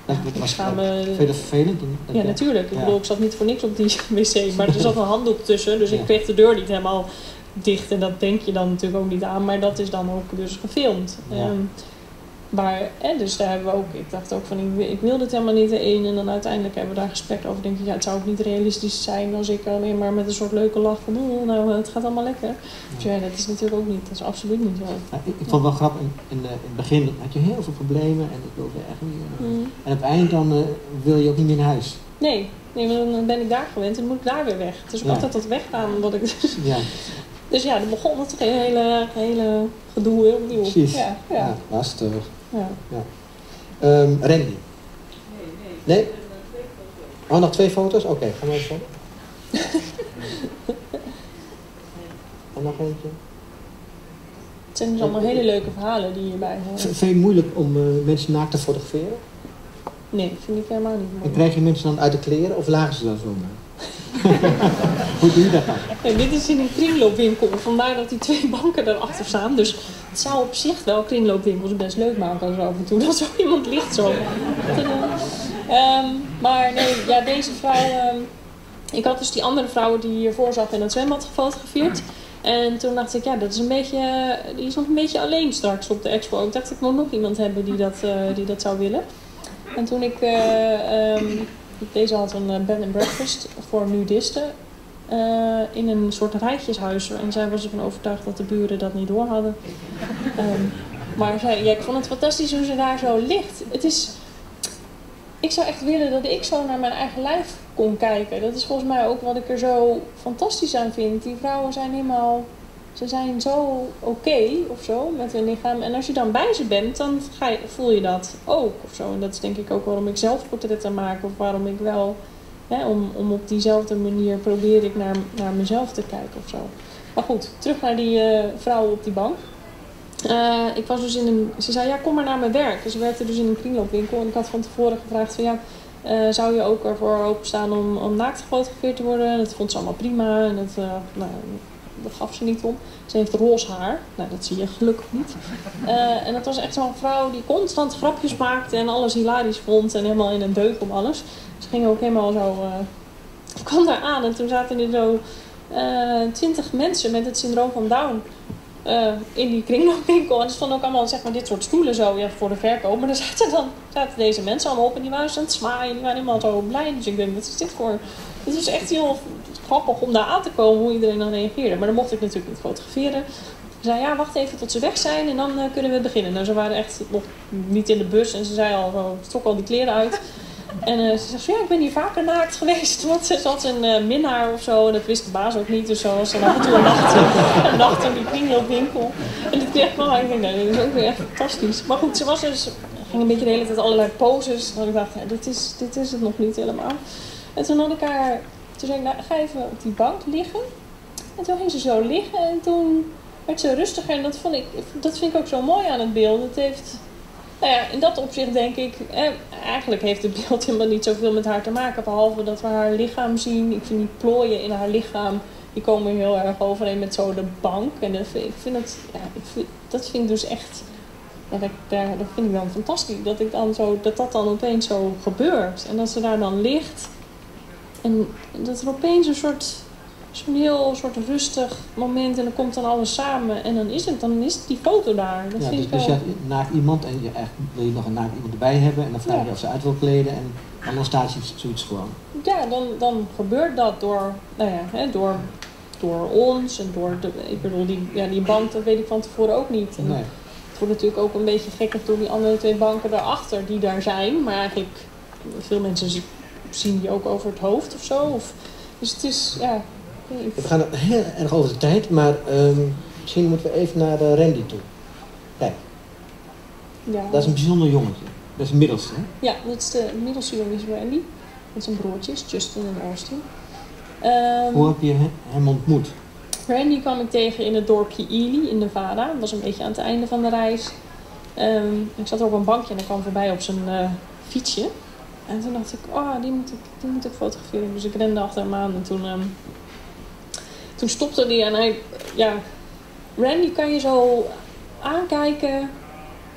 Dat was Samen, vervelend? Ja, natuurlijk. Ik bedoel, ik zat niet voor niks op die wc, maar er zat een handdoek tussen, dus ik kreeg de deur niet helemaal dicht. En dat denk je dan natuurlijk ook niet aan, maar dat is dan ook dus gefilmd. Ja. Maar, dus daar hebben we ook, ik dacht ook van, ik wil dit helemaal niet erin. En dan uiteindelijk hebben we daar gesprek over. Denk ik, ja, het zou ook niet realistisch zijn als ik alleen maar met een soort leuke lach van, nou, het gaat allemaal lekker. Dus ja, dat is natuurlijk ook niet, dat is absoluut niet zo. Ja, ik vond het wel grappig, in het begin had je heel veel problemen en dat wilde echt niet. En op het eind dan wil je ook niet meer naar huis. Nee, dan ben ik daar gewend en dan moet ik daar weer weg. Het is ook altijd dat weggaan wat ik dus... Ja. Dus ja, dan begon het hele gedoe heel opnieuw. Precies. Ja. Lastig. Ja. Randy? Nee? Oh, nog 2 foto's? Oké, gaan we even verder. En nog eentje. Het zijn dus allemaal hele leuke verhalen die hierbij horen. Vind je het moeilijk om mensen naakt te fotograferen? Nee, dat vind ik helemaal niet En moeilijk. krijg je mensen dan uit de kleren of lagen ze dan zomaar? Hoe doe je dat dan? Nee, dit is in een kringloopwinkel, vandaar dat die 2 banken erachter staan. Dus het zou op zich wel kringloopwinkels best leuk maken als af en toe dat zo iemand ligt zo. Maar nee, ja, deze vrouw... ik had dus die andere vrouw die hiervoor zat in het zwembad gefotografeerd. En toen dacht ik, ja, dat is een beetje, die is nog een beetje alleen straks op de expo. Ik dacht, ik moet nog iemand hebben die dat zou willen. En toen ik... deze had een bed and breakfast voor nudisten in een soort rijtjeshuis. En zij was ervan overtuigd dat de buren dat niet door hadden. Maar ik vond het fantastisch hoe ze daar zo ligt. Ik zou echt willen dat ik zo naar mijn eigen lijf kon kijken. Dat is volgens mij ook wat ik er zo fantastisch aan vind. Die vrouwen zijn ze zijn zo oké of zo met hun lichaam. En als je dan bij ze bent, dan voel je dat ook of zo. En dat is denk ik ook waarom ik zelf portretten maak. Of waarom ik wel, om op diezelfde manier probeer ik naar mezelf te kijken of zo. Maar goed, terug naar die vrouw op die bank. Ik was dus ze zei, ja, kom maar naar mijn werk. Ze werkte dus in een kringloopwinkel. En ik had van tevoren gevraagd van, ja, zou je ook ervoor openstaan om naakt gefotografeerd te worden? En dat vond ze allemaal prima. En dat gaf ze niet om. Ze heeft roze haar. Nou, dat zie je gelukkig niet. En dat was echt zo'n vrouw die constant grapjes maakte en alles hilarisch vond. En helemaal in een deuk om alles. Ze ging ook helemaal zo... Ik kwam daar aan en toen zaten er zo 20 mensen met het syndroom van Down in die kringloopwinkel. En er stonden ook allemaal, zeg maar, dit soort stoelen zo voor de verkoop. Maar er zaten deze mensen allemaal op en die waren zo aan het zwaaien. Die waren helemaal zo blij. Dus ik denk, wat is dit voor... Het is echt heel grappig om daar aan te komen hoe iedereen dan reageerde. Maar dan mocht ik natuurlijk niet fotograferen. Ik zei, ja, wacht even tot ze weg zijn en dan kunnen we beginnen. Nou, ze waren echt nog niet in de bus en ze zei al, trok al die kleren uit. En ze zegt, ja, ik ben hier vaker naakt geweest. Want ze zat een minnaar of zo en dat wist de baas ook niet. Dus zo was ze af en toe een nacht in die kringloopwinkel. En dit kreeg ik wel. Ik denk, nee, dat is ook weer echt fantastisch. Maar goed, ze ging een beetje de hele tijd allerlei poses. En ik dacht, ja, dit is het nog niet helemaal. En toen zei ik, nou, ga even op die bank liggen. En toen ging ze zo liggen en toen werd ze rustiger. En dat vind ik ook zo mooi aan het beeld. Het heeft, nou ja, in dat opzicht denk ik, eigenlijk heeft het beeld helemaal niet zoveel met haar te maken. Behalve dat we haar lichaam zien. Ik vind die plooien in haar lichaam, die komen heel erg overeen met zo de bank. En dat vind ik dus echt, ja, dat vind ik dan fantastisch. Dat dan opeens zo gebeurt. En dat ze daar dan ligt. En dat er opeens zo'n heel soort rustig moment en dan komt dan alles samen en dan is die foto daar. Dat ja, vind ik dus wel... je hebt naakt iemand en wil je nog een naakt iemand erbij hebben en dan vraag je of ze uit wil kleden en dan staat zoiets gewoon. Ja, dan gebeurt dat door ons en ik bedoel, die bank, dat weet ik van tevoren ook niet. En nee. Het wordt natuurlijk ook een beetje gekker door die andere 2 banken daarachter die daar zijn, maar eigenlijk veel mensen zien die ook over het hoofd of zo. Dus het is, ja... We gaan heel erg over de tijd, maar misschien moeten we even naar Randy toe. Kijk, Ja. Dat is een bijzonder jongetje. Dat is een middelste, hè? Ja, dat is de middelste jongen is Randy. Met zijn broertjes, Justin en Austin. Hoe heb je hem ontmoet? Randy kwam ik tegen in het dorpje Ely in Nevada. Dat was een beetje aan het einde van de reis. Ik zat er op een bankje en hij kwam voorbij op zijn fietsje. En toen dacht ik, die moet ik fotograferen. Dus ik rende achter hem aan en toen stopte hij en Randy kan je zo aankijken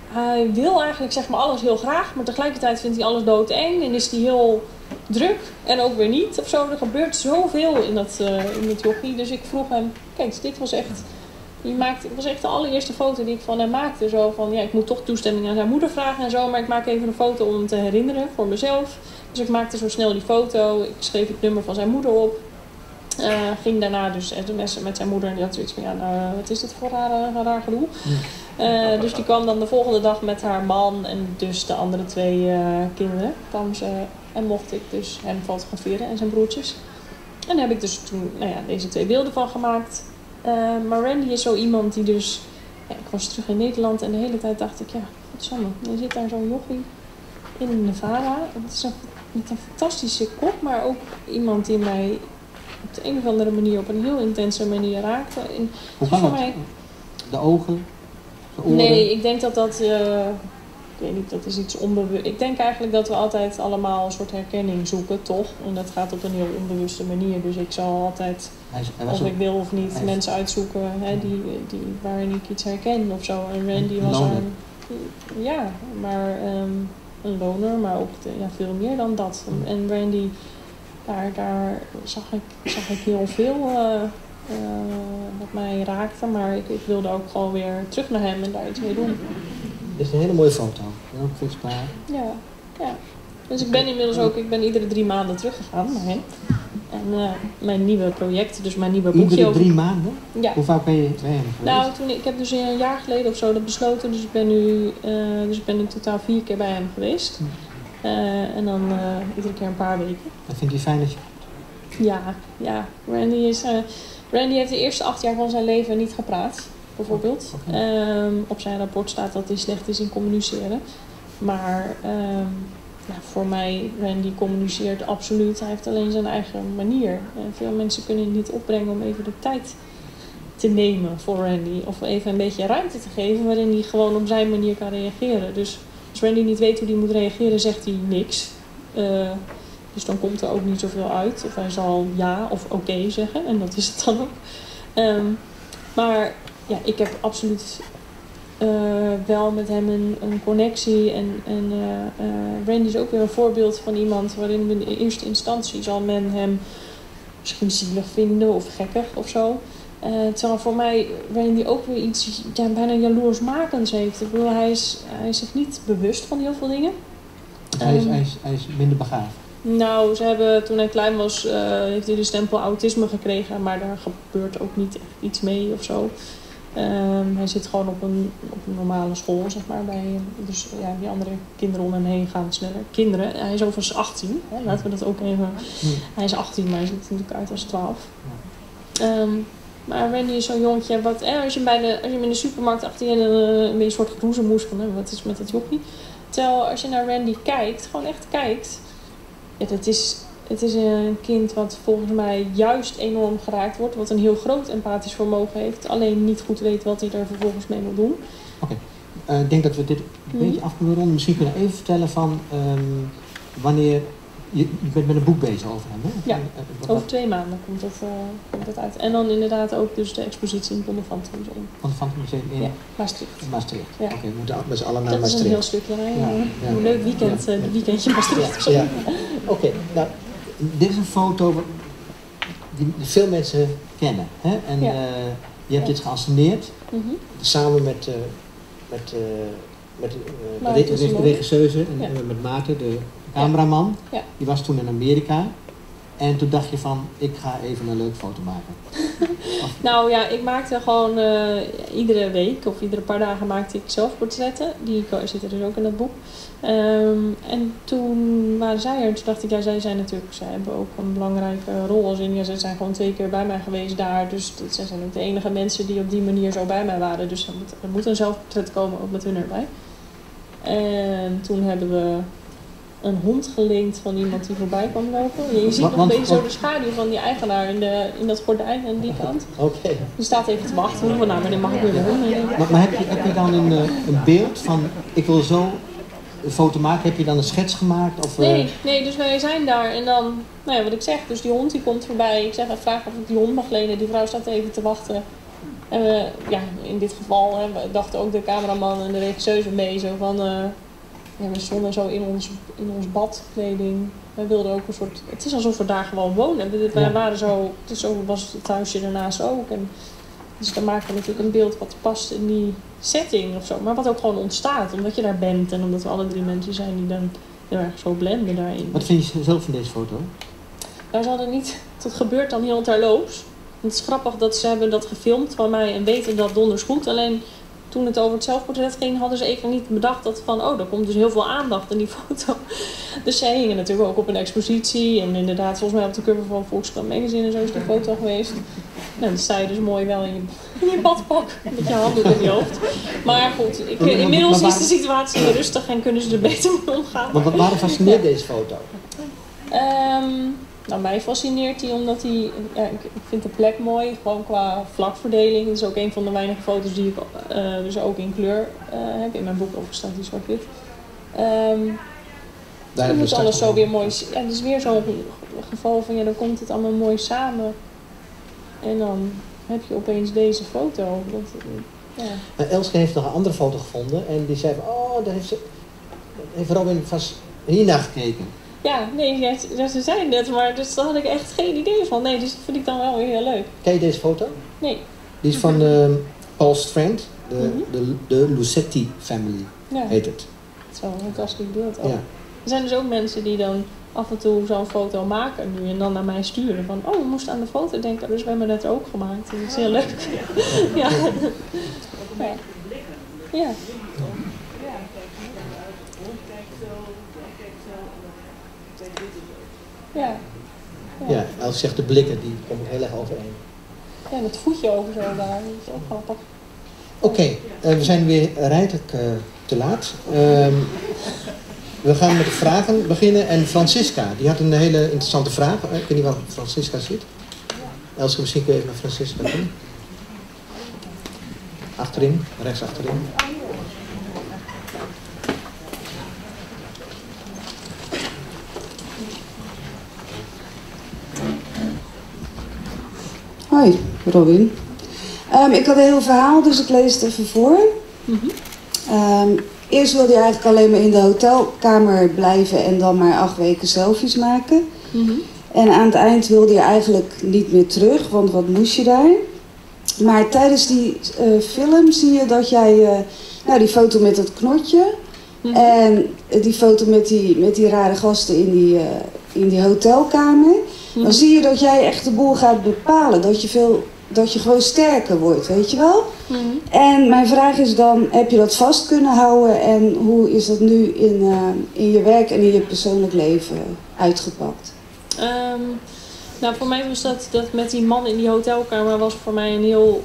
hij wil eigenlijk zeg maar alles heel graag, maar tegelijkertijd vindt hij alles doodeng en is hij heel druk en ook weer niet of zo. Er gebeurt zoveel in dat jochie. Dus ik vroeg hem, kijk, dit was echt... Het was echt de allereerste foto die ik van hem maakte. Zo van, ja, ik moet toch toestemming aan zijn moeder vragen en zo. Maar ik maak even een foto om hem te herinneren voor mezelf. Dus ik maakte zo snel die foto. Ik schreef het nummer van zijn moeder op. Ging daarna dus sms'en met zijn moeder. En die had zoiets van, ja, nou, wat is dit voor raar gedoe? Dus die kwam dan de volgende dag met haar man en dus de andere 2 kinderen. Kwam ze en mocht ik dus hem fotograferen en zijn broertjes. En daar heb ik dus toen deze 2 beelden van gemaakt. Maar Randy is zo iemand die dus... Ja, ik was terug in Nederland en de hele tijd dacht ik... Ja, godsamme, er zit daar zo'n jochie in Nevada. Het is een fantastische kop, maar ook iemand die mij op de een of andere manier... op een heel intense manier raakte. En hoe kwam dat? De ogen? De oren? Nee, ik denk dat... ik weet niet, dat is iets onbewust. Ik denk eigenlijk dat we altijd allemaal een soort herkenning zoeken, toch? En dat gaat op een heel onbewuste manier. Dus ik zal altijd, of ik wil of niet, mensen uitzoeken waarin ik iets herken of zo. En Randy was ja, maar een loner, maar ook veel meer dan dat. En Randy, daar zag ik heel veel wat mij raakte. Maar ik wilde ook gewoon weer terug naar hem en daar iets mee doen. Dit is een hele mooie foto. Heel kwetsbaar. Ja. Dus ik ben inmiddels ook, iedere 3 maanden teruggegaan naar hem. En mijn nieuwe project, dus mijn nieuwe boekje. Iedere 3 maanden? Ja. Hoe vaak ben je bij hem geweest? Nou, ik heb dus een jaar geleden of zo dat besloten. Dus ik ben nu in totaal 4 keer bij hem geweest. En dan iedere keer een paar weken. Dat vindt hij fijn dat je... Ja. Randy heeft de eerste 8 jaar van zijn leven niet gepraat. Bijvoorbeeld. Okay. Op zijn rapport staat dat hij slecht is in communiceren. Maar voor mij, Randy communiceert absoluut. Hij heeft alleen zijn eigen manier. En veel mensen kunnen het niet opbrengen om even de tijd te nemen voor Randy. Of even een beetje ruimte te geven waarin hij gewoon op zijn manier kan reageren. Dus als Randy niet weet hoe hij moet reageren, zegt hij niks. Dus dan komt er ook niet zoveel uit. Of hij zal ja of oké zeggen. En dat is het dan ook. Maar... Ja, ik heb absoluut wel met hem een connectie. En Randy is ook weer een voorbeeld van iemand waarin we in eerste instantie zal men hem misschien zielig vinden of gekkig of zo. Terwijl voor mij Randy ook weer iets bijna jaloersmakends heeft. Ik bedoel, hij is zich niet bewust van heel veel dingen. Dus hij is minder begaafd? Nou, toen hij klein was, heeft hij de stempel autisme gekregen. Maar daar gebeurt ook niet echt iets mee of zo. Hij zit gewoon op een normale school, zeg maar. Dus ja, die andere kinderen om hem heen gaan sneller. Kinderen, hij is overigens 18. Hè, laten we dat ook even... Hij is 18, maar hij ziet er natuurlijk uit als 12. Maar Randy is zo'n jongetje. Als je hem in de supermarkt achter je een soort geroezemoes van... wat is met dat jochie? Terwijl als je naar Randy kijkt, gewoon echt kijkt... Ja, het is een kind wat volgens mij juist enorm geraakt wordt. Wat een heel groot empathisch vermogen heeft. Alleen niet goed weet wat hij er vervolgens mee moet doen. Oké. Ik denk dat we dit een beetje af kunnen ronden. Misschien kunnen we even vertellen van wanneer... Je bent met een boek bezig over hem, hè? Ja, over 2 maanden komt dat uit. En dan inderdaad ook dus de expositie in het Bonnefanten Museum. Bonnefanten Museum in Maastricht. Ja. Oké, we moeten met z'n allen naar Maastricht. Dat is een heel stukje, hè? Een leuk weekend, weekendje Maastricht. Ja. Oké, nou, dit is een foto die veel mensen kennen, hè? En je hebt dit geanceneerd, samen met de regisseuse en met Maarten, de cameraman. Ja. Die was toen in Amerika. En toen dacht je van, ik ga even een leuke foto maken. Nou ja, ik maakte gewoon iedere week of iedere paar dagen maakte ik zelfportretten. Die zitten dus ook in dat boek. En toen waren zij er. Toen dacht ik, ja, zij hebben ook een belangrijke rol als in. Ja, zij zijn gewoon 2 keer bij mij geweest daar. Dus zij zijn ook de enige mensen die op die manier zo bij mij waren. Dus er moet een zelfportret komen, ook met hun erbij. En toen hebben we een hond geleend van iemand die voorbij kwam lopen. Je ziet nog een beetje zo de schaduw van die eigenaar in dat gordijn aan die kant. Okay. Die staat even te wachten. Nou, maar dan mag ik weer de hond. Maar heb je dan een beeld van, ik wil zo een foto maken? Heb je dan een schets gemaakt? Of, nee, dus wij zijn daar en dan, nou ja, wat ik zeg, dus die hond die komt voorbij. Ik vraag of ik die hond mag lenen. Die vrouw staat even te wachten. Ja, in dit geval dachten ook de cameraman en de regisseuse mee. Zo van, we stonden zo in ons badkleding. Wij wilden ook een soort... Het is alsof we daar gewoon wonen. Wij waren zo... Zo was het huisje daarnaast ook. En, dus dan maken we natuurlijk een beeld wat past in die setting of zo. Maar wat ook gewoon ontstaat. Omdat je daar bent en omdat we alle 3 mensen zijn die dan heel erg zo blenden daarin. Wat vind je zelf van deze foto? Nou, ze hadden niet... Het gebeurt dan heel terloops. Het is grappig dat ze hebben dat gefilmd van mij en weten dat donders goed. Alleen toen het over het zelfportret ging, hadden ze even niet bedacht dat van... er komt dus heel veel aandacht in die foto. Dus zij hingen natuurlijk ook op een expositie. En inderdaad, volgens mij op de cover van Volkskrant Magazine en zo is die foto geweest. Nou, dan sta je dus mooi wel in je badpak. Met je handdoek in je hoofd. Maar goed, inmiddels is de situatie rustig en kunnen ze er beter mee omgaan. Maar waarom fascineert deze foto? Nou, mij fascineert hij omdat hij... Ja, ik vind de plek mooi, gewoon qua vlakverdeling. Het is ook een van de weinige foto's die ik dus ook in kleur heb. In mijn boek over staat die zwart-wit. Dan moet alles zo weer mooi... Ja, het is weer zo'n geval van, dan komt het allemaal mooi samen. En dan heb je opeens deze foto. Elske heeft nog een andere foto gevonden. En die zei van, daar heeft Robin vast hiernaar gekeken. Ja, nee, ze zei het net, maar dus daar had ik echt geen idee van. Nee, dus dat vind ik dan wel weer heel leuk. Ken je deze foto? Nee. Die is van Paul Strand, de Lucetti family, heet het. Het is wel een fantastisch beeld ook. Ja. Er zijn dus ook mensen die dan af en toe zo'n foto maken nu en dan naar mij sturen. Van, we moesten aan de foto denken, dus we hebben het ook gemaakt. Dat is heel leuk. Ja. Ja. Ja, als zegt de blikken, die komen heel erg overeen. Ja, dat voetje over zo daar, dat is ook grappig. Oké, we zijn weer rijtelijk te laat. We gaan met de vragen beginnen. En Francisca, die had een hele interessante vraag. Ik weet niet waar Francisca zit. Elske, misschien kun je even naar Francisca doen. Achterin, rechts achterin. Hoi, Robin. Ik had een heel verhaal, dus ik lees het even voor. Eerst wilde je eigenlijk alleen maar in de hotelkamer blijven en dan maar 8 weken selfies maken. En aan het eind wilde je eigenlijk niet meer terug, want wat moest je daar? Maar tijdens die film zie je dat jij die foto met het knotje en die foto met die rare gasten in die hotelkamer. Dan zie je dat jij echt de boel gaat bepalen. Dat je gewoon sterker wordt, weet je wel? En mijn vraag is dan, heb je dat vast kunnen houden? En hoe is dat nu in je werk en in je persoonlijk leven uitgepakt? Nou, voor mij was dat met die man in die hotelkamer was voor mij een heel...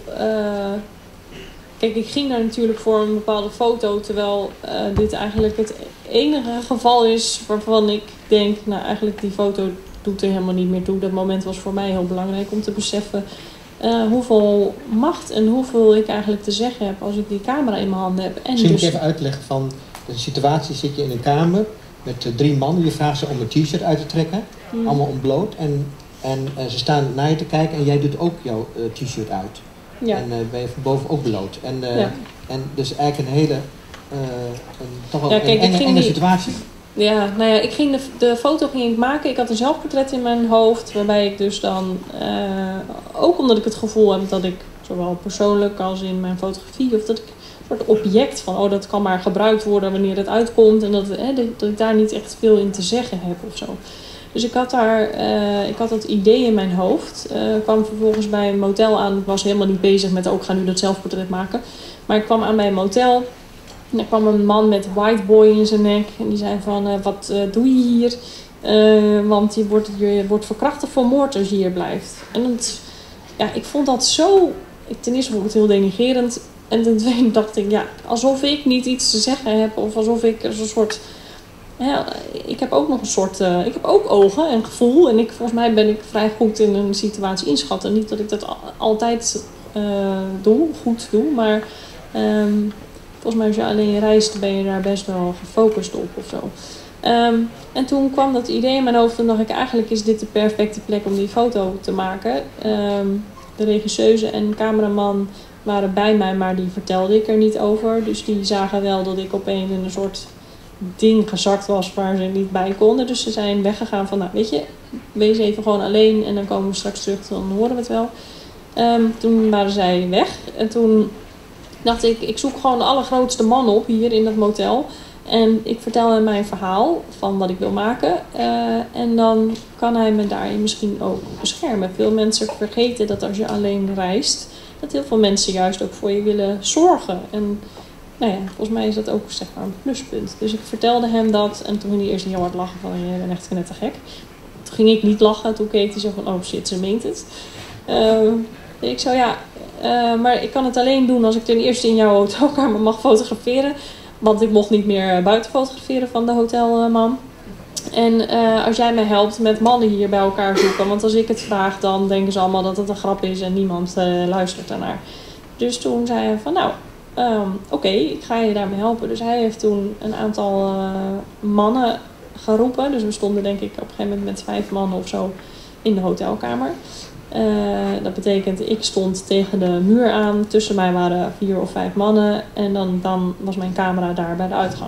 Kijk, ik ging daar natuurlijk voor een bepaalde foto, terwijl dit eigenlijk het enige geval is waarvan ik denk, nou eigenlijk die foto doet er helemaal niet meer toe. Dat moment was voor mij heel belangrijk om te beseffen hoeveel macht en hoeveel ik eigenlijk te zeggen heb als ik die camera in mijn handen heb. En misschien dus... moet ik even uitleggen van de situatie. Zit je in een kamer met 3 mannen. Je vraagt ze om een t-shirt uit te trekken. Allemaal ontbloot. En ze staan naar je te kijken en jij doet ook jouw t-shirt uit. Ja. En ben je van boven ook bloot. En dus eigenlijk een hele toch wel een enge situatie. Ja, nou ja, ik ging de foto ging ik maken. Ik had een zelfportret in mijn hoofd. Waarbij ik dus dan, ook omdat ik het gevoel heb dat ik, zowel persoonlijk als in mijn fotografie, of dat ik een soort object van, dat kan maar gebruikt worden wanneer het uitkomt. En dat ik daar niet echt veel in te zeggen heb of zo. Dus ik had dat idee in mijn hoofd. Kwam vervolgens bij een motel aan. Ik was helemaal niet bezig met, ik ga nu dat zelfportret maken. Maar ik kwam aan bij een motel. En er kwam een man met white boy in zijn nek. En die zei van, wat doe je hier? Want je wordt verkracht of vermoord als je hier blijft. En ik vond dat zo... Ten eerste vond ik het heel denigrerend. En ten tweede dacht ik, alsof ik niet iets te zeggen heb. Of alsof ik een soort... Ja, ik heb ook nog een soort... ik heb ook ogen en gevoel. En volgens mij ben ik vrij goed in een situatie inschatten. Niet dat ik dat altijd goed doe. Maar volgens mij als je alleen reist ben je daar best wel gefocust op of zo. En toen kwam dat idee in mijn hoofd. En dacht ik, eigenlijk is dit de perfecte plek om die foto te maken. De regisseuse en cameraman waren bij mij, maar die vertelde ik er niet over. Dus die zagen wel dat ik opeens in een soort ding gezakt was waar ze niet bij konden. Dus ze zijn weggegaan van, nou weet je, wees even gewoon alleen en dan komen we straks terug, dan horen we het wel. Toen waren zij weg en toen dacht ik zoek gewoon de allergrootste man op hier in dat motel. En ik vertel hem mijn verhaal van wat ik wil maken. En dan kan hij me daarin misschien ook beschermen. Veel mensen vergeten dat als je alleen reist, dat heel veel mensen juist ook voor je willen zorgen. En nou ja, volgens mij is dat ook zeg maar een pluspunt. Dus ik vertelde hem dat en toen ging hij eerst heel hard lachen van je bent echt knettergek. Toen ging ik niet lachen, toen keek hij zo van oh shit, ze meent het. Ik zou maar ik kan het alleen doen als ik ten eerste in jouw hotelkamer mag fotograferen. Want ik mocht niet meer buiten fotograferen van de hotelman. En als jij mij helpt met mannen hier bij elkaar zoeken. Want als ik het vraag, dan denken ze allemaal dat het een grap is en niemand luistert daarnaar. Dus toen zei hij van nou, oké, ik ga je daarmee helpen. Dus hij heeft toen een aantal mannen geroepen. Dus we stonden denk ik op een gegeven moment met 5 mannen of zo in de hotelkamer. Dat betekent, ik stond tegen de muur aan. Tussen mij waren 4 of 5 mannen. En dan was mijn camera daar bij de uitgang.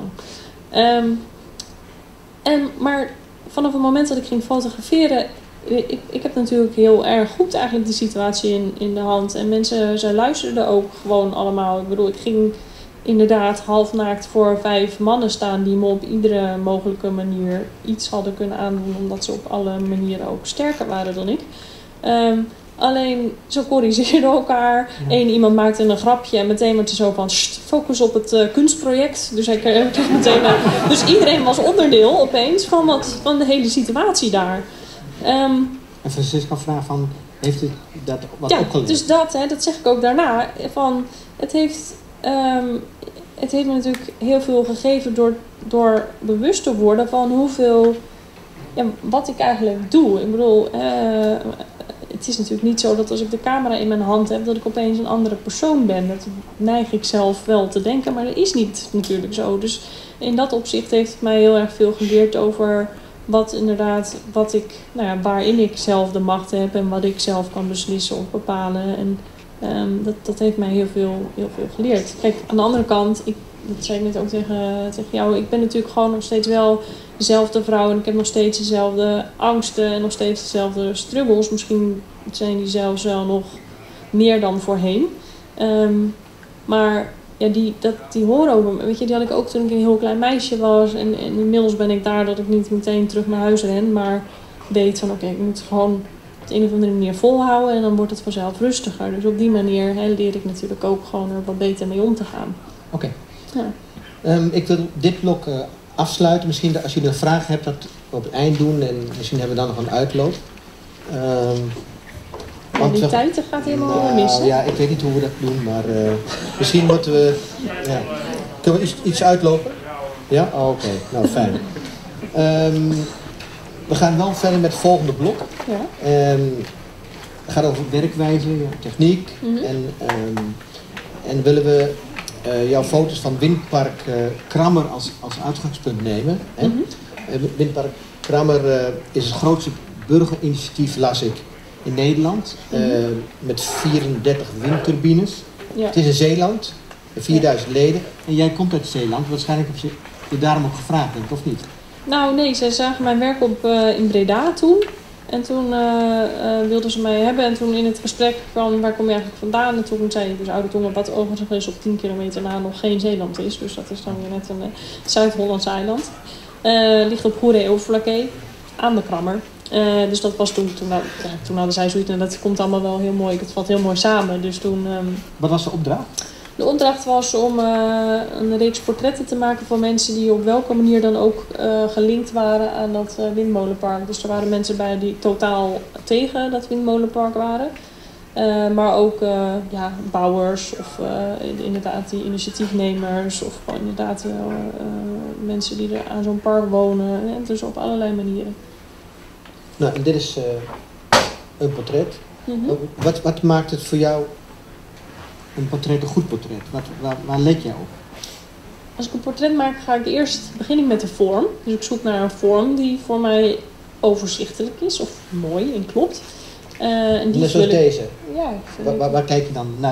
Maar vanaf het moment dat ik ging fotograferen... Ik heb natuurlijk heel erg goed eigenlijk de situatie in de hand. En mensen, ze luisterden ook gewoon allemaal. Ik bedoel, ik ging inderdaad halfnaakt voor 5 mannen staan... die me op iedere mogelijke manier iets hadden kunnen aandoen... omdat ze op alle manieren ook sterker waren dan ik. Alleen, ze corrigeerden elkaar. Ja. Iemand maakte een grapje en meteen werd er zo van... focus op het kunstproject. Dus hij kreeg meteen... dus iedereen was onderdeel opeens van de hele situatie daar. En Francisca vraagt van... heeft u dat wat opgeleerd? Dus dat zeg ik ook daarna. Van, het heeft me natuurlijk heel veel gegeven... door bewust te worden van hoeveel... wat ik eigenlijk doe. Ik bedoel... het is natuurlijk niet zo dat als ik de camera in mijn hand heb... dat ik opeens een andere persoon ben. Dat neig ik zelf wel te denken, maar dat is niet natuurlijk zo. Dus in dat opzicht heeft het mij heel erg veel geleerd over... waarin ik zelf de macht heb... en wat ik zelf kan beslissen of bepalen. En dat heeft mij heel veel geleerd. Kijk, aan de andere kant... dat zei ik net ook tegen jou... ik ben natuurlijk gewoon nog steeds wel... dezelfde vrouw en ik heb nog steeds dezelfde angsten en nog steeds dezelfde struggles. Misschien zijn die zelfs wel nog meer dan voorheen. Maar ja, die horen over me. Weet je, die had ik ook toen ik een heel klein meisje was. En inmiddels ben ik daar dat ik niet meteen terug naar huis ren. Maar weet van oké, ik moet gewoon op de een of andere manier volhouden. En dan wordt het vanzelf rustiger. Dus op die manier leer ik natuurlijk ook gewoon er wat beter mee om te gaan. Oké. Ja. Ik wil dit blok... afsluiten. Misschien als jullie een vraag hebt, dat op het eind doen. En misschien hebben we dan nog een uitloop. Die tijd gaat helemaal mis. Ja, ik weet niet hoe we dat doen. Maar misschien moeten we... Ja. Kunnen we iets uitlopen? Ja? Oh, oké. Nou, fijn. We gaan wel verder met het volgende blok. Ja. Het gaat over werkwijze, techniek. Mm-hmm. En willen we... jouw foto's van Windpark Krammer als uitgangspunt nemen. Hè? Mm-hmm. Windpark Krammer is het grootste burgerinitiatief, las ik, in Nederland. Mm-hmm. Met 34 windturbines. Ja. Het is in Zeeland, 4000 leden. En jij komt uit Zeeland, waarschijnlijk heb je daarom ook gevraagd, denk ik, of niet? Nou nee, ze zagen mijn werk op in Breda toen. En toen wilden ze mij hebben. En toen in het gesprek van waar kom je eigenlijk vandaan? En toen zei ik dus Oude Tongen, wat overigens op 10 kilometer na nog geen Zeeland is. Dus dat is dan weer net een Zuid-Hollands eiland. Ligt op Goeree-Overflakkee aan de Krammer. Dus dat was toen hadden zij zoiets. En dat komt allemaal wel heel mooi. Het valt heel mooi samen. Dus toen... Wat was de opdracht? De opdracht was om een reeks portretten te maken van mensen die op welke manier dan ook gelinkt waren aan dat windmolenpark. Dus er waren mensen bij die totaal tegen dat windmolenpark waren. Maar ook bouwers of inderdaad die initiatiefnemers of gewoon inderdaad mensen die er aan zo'n park wonen. En dus op allerlei manieren. Nou, en dit is een portret. Mm-hmm. Wat maakt het voor jou een portret, een goed portret? Waar let jij op? Als ik een portret maak, begin ik met de vorm. Dus ik zoek naar een vorm die voor mij overzichtelijk is of mooi en klopt. En die zoals deze? Ja. Waar kijk je dan? Naar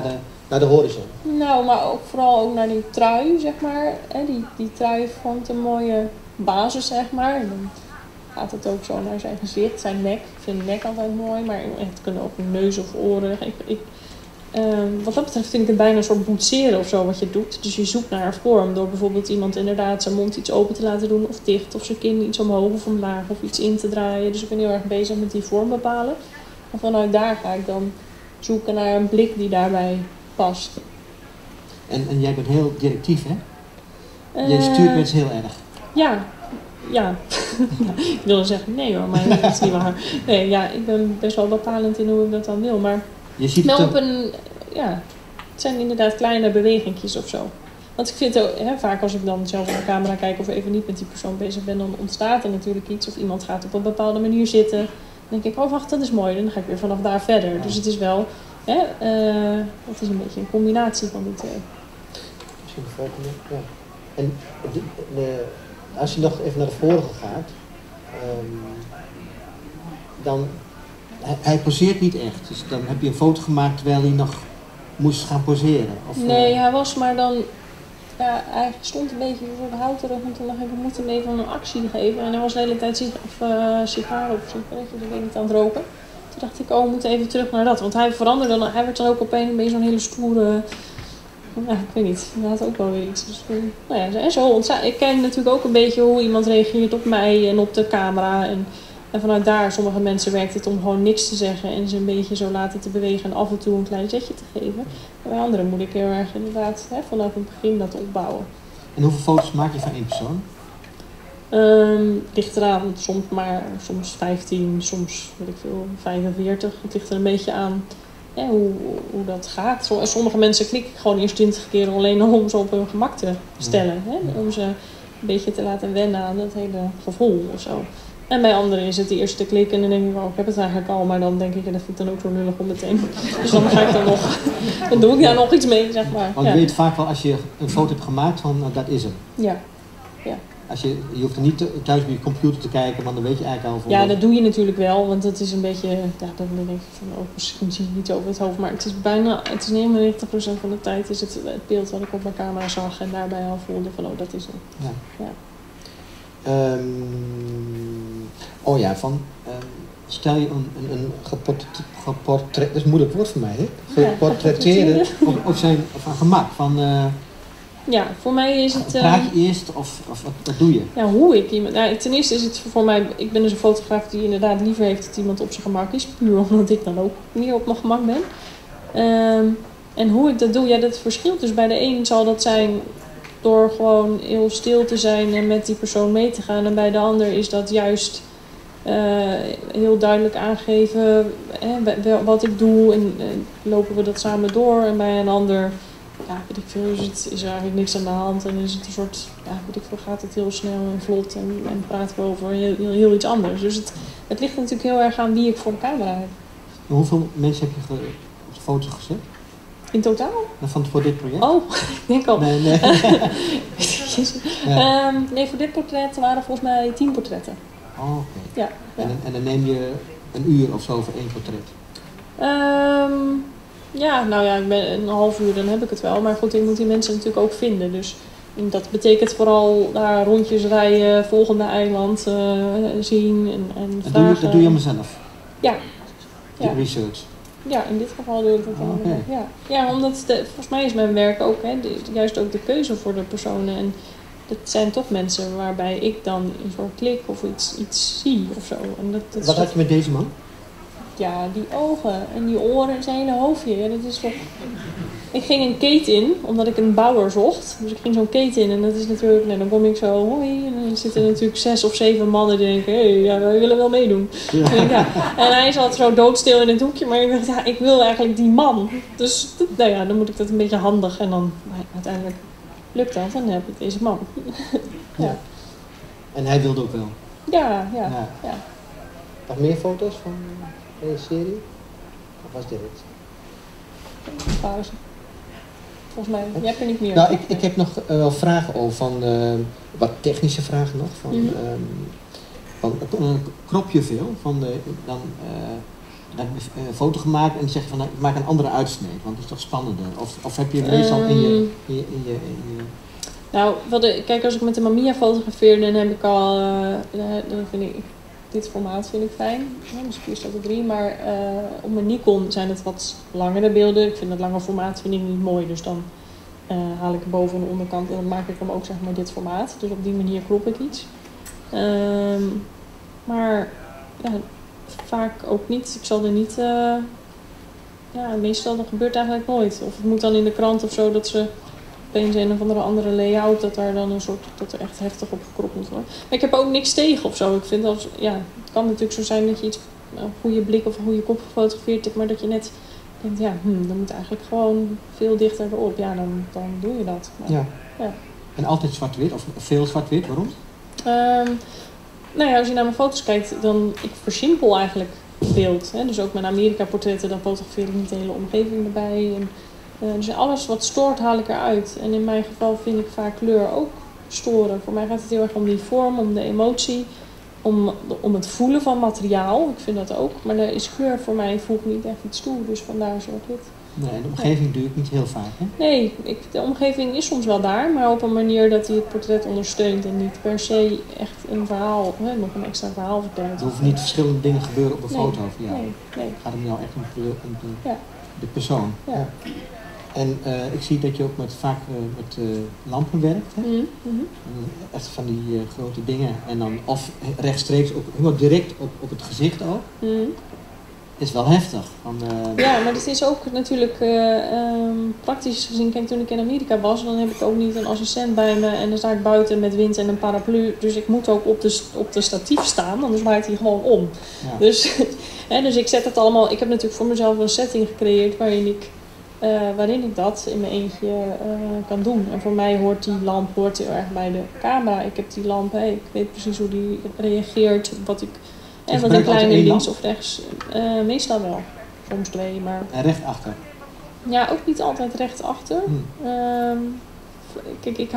Naar de horizon? Nou, maar ook vooral ook naar die trui, zeg maar. Die trui vormt een mooie basis, zeg maar. En dan gaat het ook zo naar zijn gezicht, zijn nek. Ik vind de nek altijd mooi, maar het kunnen ook neus of oren. Wat dat betreft vind ik het bijna een soort boetseren of zo wat je doet. Dus je zoekt naar een vorm door bijvoorbeeld iemand inderdaad zijn mond iets open te laten doen of dicht. Of zijn kin iets omhoog of omlaag of iets in te draaien. Dus ik ben heel erg bezig met die vorm bepalen. En vanuit daar ga ik dan zoeken naar een blik die daarbij past. En jij bent heel directief, hè? Jij stuurt mensen heel erg. Ja. Ik wilde zeggen nee hoor, maar dat is niet waar. Nee, ja, ik ben best wel bepalend in hoe ik dat dan wil. Maar je ziet wel op een, ja, het zijn inderdaad kleine bewegingjes of zo. Want ik vind ook, vaak als ik dan zelf op de camera kijk of even niet met die persoon bezig ben, dan ontstaat er natuurlijk iets. Of iemand gaat op een bepaalde manier zitten. Dan denk ik, oh wacht, dat is mooi. Dan ga ik weer vanaf daar verder. Ja. Dus het is wel, het is een beetje een combinatie van die twee. Misschien de volgende, ja. En als je nog even naar de vorige gaat, dan... Hij poseert niet echt, dus dan heb je een foto gemaakt terwijl hij nog moest gaan poseren? Of, nee, hij was maar dan... Ja, hij stond een beetje voor de houterig en toen dacht ik, we moeten hem even een actie geven. En hij was de hele tijd sigaren of sigaretjes, ik weet niet, aan het roken. Toen dacht ik, we moeten even terug naar dat. Want hij veranderde dan, hij werd dan ook opeens een beetje zo'n hele stoere... Ja, ik weet niet, hij had ook wel weer iets. Dus, nou ja, en zo ik kijk natuurlijk ook een beetje hoe iemand reageert op mij en op de camera. En vanuit daar, sommige mensen werkt het om gewoon niks te zeggen en ze een beetje zo laten te bewegen en af en toe een klein zetje te geven. En bij anderen moet ik heel erg inderdaad vanaf het begin dat opbouwen. En hoeveel foto's maak je van één persoon? Ligt eraan, soms 15, soms weet ik veel, 45. Het ligt er een beetje aan hoe dat gaat. Sommige mensen klik ik gewoon eerst 20 keer alleen om ze op hun gemak te stellen. Om ze een beetje te laten wennen aan dat hele gevoel of zo. En bij anderen is het de eerste klik en dan denk ik, ik heb het eigenlijk al, maar dan denk ik, dat vind ik dan ook zo lullig om meteen. Dus dan ga ik dan doe ik daar nog iets mee, zeg maar. Want je weet vaak wel, als je een foto hebt gemaakt, van dat is hem. Ja. Als je hoeft er niet thuis op je computer te kijken, want dan weet je eigenlijk al voor. Ja, dat doe je natuurlijk wel, want dat is een beetje, dan denk ik van, misschien zie je niet over het hoofd, maar het is 99% van de tijd is het beeld wat ik op mijn camera zag en daarbij al voelde van, dat is hem. Ja. Stel je een geportret, dat is een moeilijk woord voor mij, hè? Geportretteerd op zijn gemak. Ja, voor mij is het... Praat je eerst of wat doe je? Ja, hoe ik iemand... Nou, ten eerste is het voor mij... Ik ben dus een fotograaf die inderdaad liever heeft dat iemand op zijn gemak is. Puur omdat ik dan ook meer op mijn gemak ben. En hoe ik dat doe, dat verschilt. Dus bij de een zal dat zijn door gewoon heel stil te zijn en met die persoon mee te gaan. En bij de ander is dat juist heel duidelijk aangeven wat ik doe. En lopen we dat samen door. En bij een ander... Ja, weet ik veel, is er eigenlijk niks aan de hand en is het een soort, weet ik veel, gaat het heel snel en vlot en praten we over heel iets anders. Dus het ligt natuurlijk heel erg aan wie ik voor de camera heb. En hoeveel mensen heb je op de foto's gezet? In totaal? Voor dit project? Oh, ik denk al. Nee. Nee, voor dit portret waren volgens mij 10 portretten. Oh, oké. Ja. En dan neem je een uur of zo voor één portret? Ik ben een half uur, dan heb ik het wel. Maar goed, ik moet die mensen natuurlijk ook vinden. Dus dat betekent vooral daar rondjes rijden, volgende eiland zien en vragen. Dat doe je allemaal zelf? Ja. Research? Ja, in dit geval doe ik dat allemaal. Ja, omdat volgens mij is mijn werk ook, juist ook de keuze voor de personen. En dat zijn toch mensen waarbij ik dan een soort klik of iets zie of zo. En Wat had je met deze man? Ja, die ogen en die oren en zijn hele hoofdje. Ja, dat is toch... Ik ging een keten in, omdat ik een bouwer zocht. Dus ik ging zo'n keten in en dat is natuurlijk... dan kom ik zo, hoi. En dan zitten natuurlijk 6 of 7 mannen die denken... wij willen wel meedoen. Ja. En hij zat zo doodstil in het hoekje. Maar ik dacht, ik wil eigenlijk die man. Dus dan moet ik dat een beetje handig. En dan uiteindelijk lukt dat. En dan heb ik deze man. Ja. En hij wilde ook wel? Ja. Nog meer foto's van deze serie? Of was dit het? Pauze. Volgens mij, jij hebt er niet meer. Nou, ik heb nog wel vragen over wat technische vragen nog. Krop je veel? dan heb je een foto gemaakt en dan zeg je van nou, ik maak een andere uitsnee, want het is toch spannender. Of heb je meestal in je Nou, kijk, als ik met de Mamiya fotografeer, dan heb ik al, dan vind ik, dit formaat vind ik fijn. Ja, misschien is dat er 3, maar op mijn Nikon zijn het wat langere beelden. Ik vind dat lange formaat vind ik niet mooi, dus dan haal ik er boven en de onderkant en dan maak ik hem ook zeg maar dit formaat. Dus op die manier krop ik iets. Maar ja, vaak ook niet. Ik zal er niet... meestal dat gebeurt eigenlijk nooit. Of het moet dan in de krant of zo dat ze opeens een of andere layout, dat daar dan dat er echt heftig op gekropt moet worden. Maar ik heb ook niks tegen of zo. Ik vind het kan natuurlijk zo zijn dat je iets, een goede blik of een goede kop gefotografeerd hebt, maar dat je net denkt, dan moet eigenlijk gewoon veel dichter erop. Ja, dan doe je dat. Maar, ja. En altijd zwart-wit of veel zwart-wit, waarom? Als je naar mijn foto's kijkt, ik versimpel eigenlijk het beeld. Hè? Dus ook mijn Amerika-portretten, dan fotografeer ik niet de hele omgeving erbij. Dus alles wat stoort, haal ik eruit. En in mijn geval vind ik vaak kleur ook storen. Voor mij gaat het heel erg om die vorm, om de emotie, om het voelen van materiaal. Ik vind dat ook. Maar daar is kleur voor mij voegt niet echt iets toe. Dus vandaar zwart-wit. Nee, de omgeving duurt niet heel vaak, hè? Nee, de omgeving is soms wel daar, maar op een manier dat hij het portret ondersteunt en niet per se echt een verhaal, nog een extra verhaal vertelt. Er hoeven niet verschillende dingen gebeuren op een foto van jou. Nee. Het gaat om jou echt om de persoon. Ja. Ja. En ik zie dat je ook vaak met lampen werkt, hè? Echt van die grote dingen en dan of rechtstreeks ook helemaal direct op het gezicht ook. Is wel heftig. Ja, maar het is ook natuurlijk praktisch gezien. Kijk, toen ik in Amerika was, dan heb ik ook niet een assistent bij me. En dan sta ik buiten met wind en een paraplu. Dus ik moet ook op de statief staan, anders waait hij gewoon om. Ja. Dus ik zet het allemaal. Ik heb natuurlijk voor mezelf een setting gecreëerd waarin ik dat in mijn eentje kan doen. En voor mij hoort die lamp heel erg bij de camera. Ik heb die lamp, ik weet precies hoe die reageert, wat ik... En wat een kleine links of rechts. Meestal wel. Soms 2, maar... En recht achter? Ja, ook niet altijd recht achter. Kijk, ik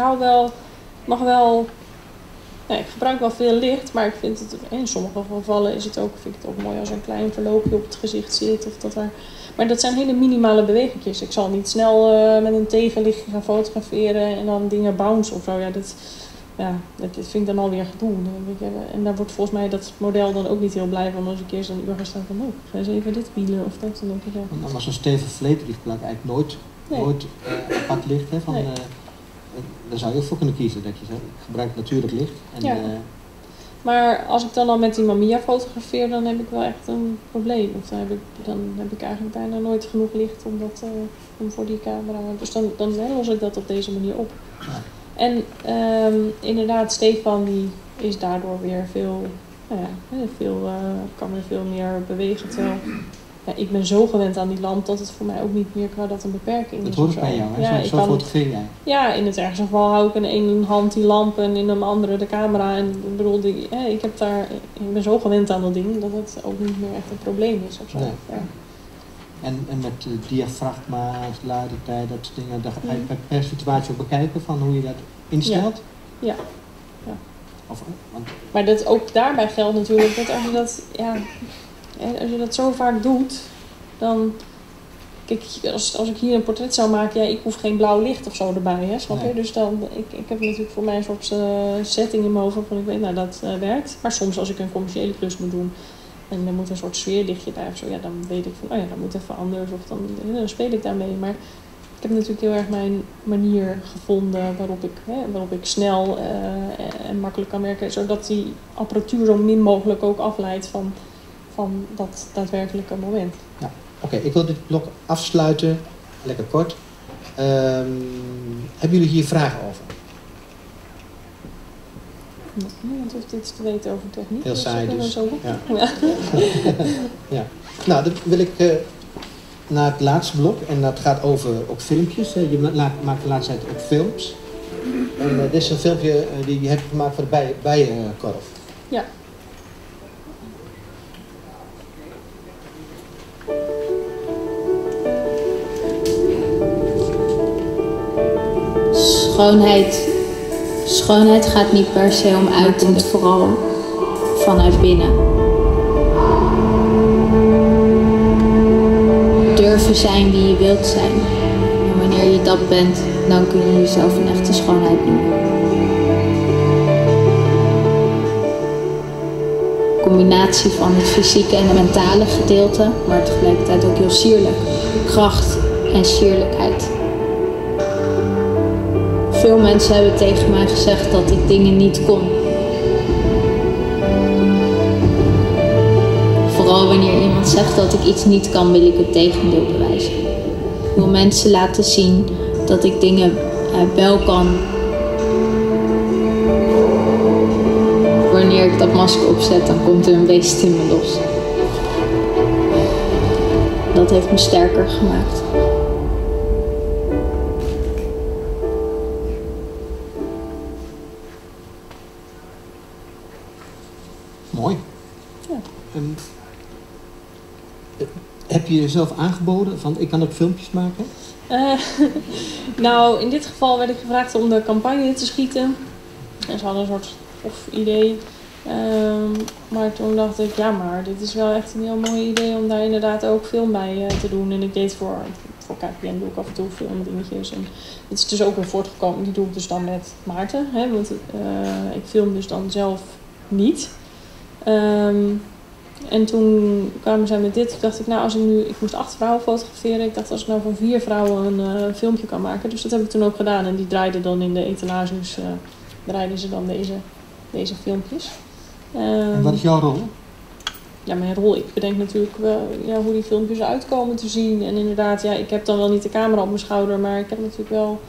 gebruik wel veel licht, maar ik vind het in sommige gevallen vind ik het ook mooi als er een klein verloopje op het gezicht zit. Maar dat zijn hele minimale bewegingjes. Ik zal niet snel met een tegenlichtje gaan fotograferen en dan dingen bounce of zo. Dat vind ik dan alweer gedoe. En daar wordt volgens mij dat model dan ook niet heel blij van als ik eerst een uur ga staan van ga eens even dit wielen of dat. Dan denk ik, ja. Maar zo'n stevig vleetrichtplak eigenlijk nooit apart licht. Hè, daar zou je ook voor kunnen kiezen. Dat je zegt, ik gebruik natuurlijk licht. Maar als ik dan al met die Mamiya fotografeer, dan heb ik wel echt een probleem. Of dan heb ik eigenlijk bijna nooit genoeg licht om voor die camera. Dus dan los ik dat op deze manier op. Ja. En inderdaad, Stefan die is daardoor weer kan weer veel meer bewegen. Terwijl ik ben zo gewend aan die lamp dat het voor mij ook niet meer dat een beperking is. Dat hoort bij jou, hè? Zo fotografeer jij. Ja, in het ergste geval hou ik in één hand die lamp en in een andere de camera. En ik bedoel, ik ben zo gewend aan dat ding dat het ook niet meer echt een probleem is of zo. Nee. Ja. En met diafragma, lariteit, dat soort dingen, daar ga je per situatie ook bekijken van hoe je dat instelt? Ja. Maar ook daarbij geldt natuurlijk dat als je dat zo vaak doet, dan... Kijk, als ik hier een portret zou maken, ik hoef geen blauw licht of zo erbij, hè, snap je? Nee. Dus ik heb natuurlijk voor mij een soort setting in mijn hoofd waarvan ik weet, dat werkt. Maar soms als ik een commerciële klus moet doen, en er moet een soort sfeerlichtje bij of zo, dan weet ik van, dat moet even anders. Of dan speel ik daarmee. Maar ik heb natuurlijk heel erg mijn manier gevonden waarop ik snel en makkelijk kan werken. Zodat die apparatuur zo min mogelijk ook afleidt van dat daadwerkelijke moment. Ja, oké, ik wil dit blok afsluiten. Lekker kort. Hebben jullie hier vragen over? Niemand hoeft iets te weten over techniek. Heel saai dus. Ja. Ja. Nou, dan wil ik naar het laatste blok. En dat gaat over ook filmpjes. Je maakt de laatste tijd ook films. En dit is een filmpje die je hebt gemaakt voor de bijenkorf. Ja. Schoonheid gaat niet per se om uit, het vooral vanuit binnen. durven zijn wie je wilt zijn. En wanneer je dat bent, dan kun je jezelf een echte schoonheid noemen. Een combinatie van het fysieke en het mentale gedeelte, maar tegelijkertijd ook heel sierlijk. Kracht en sierlijkheid. Veel mensen hebben tegen mij gezegd dat ik dingen niet kon. Vooral wanneer iemand zegt dat ik iets niet kan, wil ik het tegendeel bewijzen. Ik wil mensen laten zien dat ik dingen wel kan. Wanneer ik dat masker opzet, dan komt er een beest in me los. Dat heeft me sterker gemaakt. Mooi. Ja. Heb je jezelf aangeboden van ik kan ook filmpjes maken? Nou, in dit geval werd ik gevraagd om de campagne te schieten. En ze hadden een soort idee. Maar toen dacht ik, ja, maar dit is wel echt een heel mooi idee om daar inderdaad ook film bij te doen. En ik deed voor KPN doe ik af en toe filmdingetjes. En het is dus ook weer voortgekomen. Die doe ik dus dan met Maarten. Hè, want ik film dus dan zelf niet. En toen kwamen zij met dit. Toen dacht ik, nou, ik moest 8 vrouwen fotograferen. Ik dacht, als ik nou van 4 vrouwen een filmpje kan maken. Dus dat heb ik toen ook gedaan. En die draaiden dan in de etalages, draaiden ze dan deze filmpjes. En wat is jouw rol? Ja, mijn rol, ik bedenk natuurlijk hoe die filmpjes eruit komen te zien. En inderdaad, ja, ik heb dan wel niet de camera op mijn schouder, maar ik heb natuurlijk wel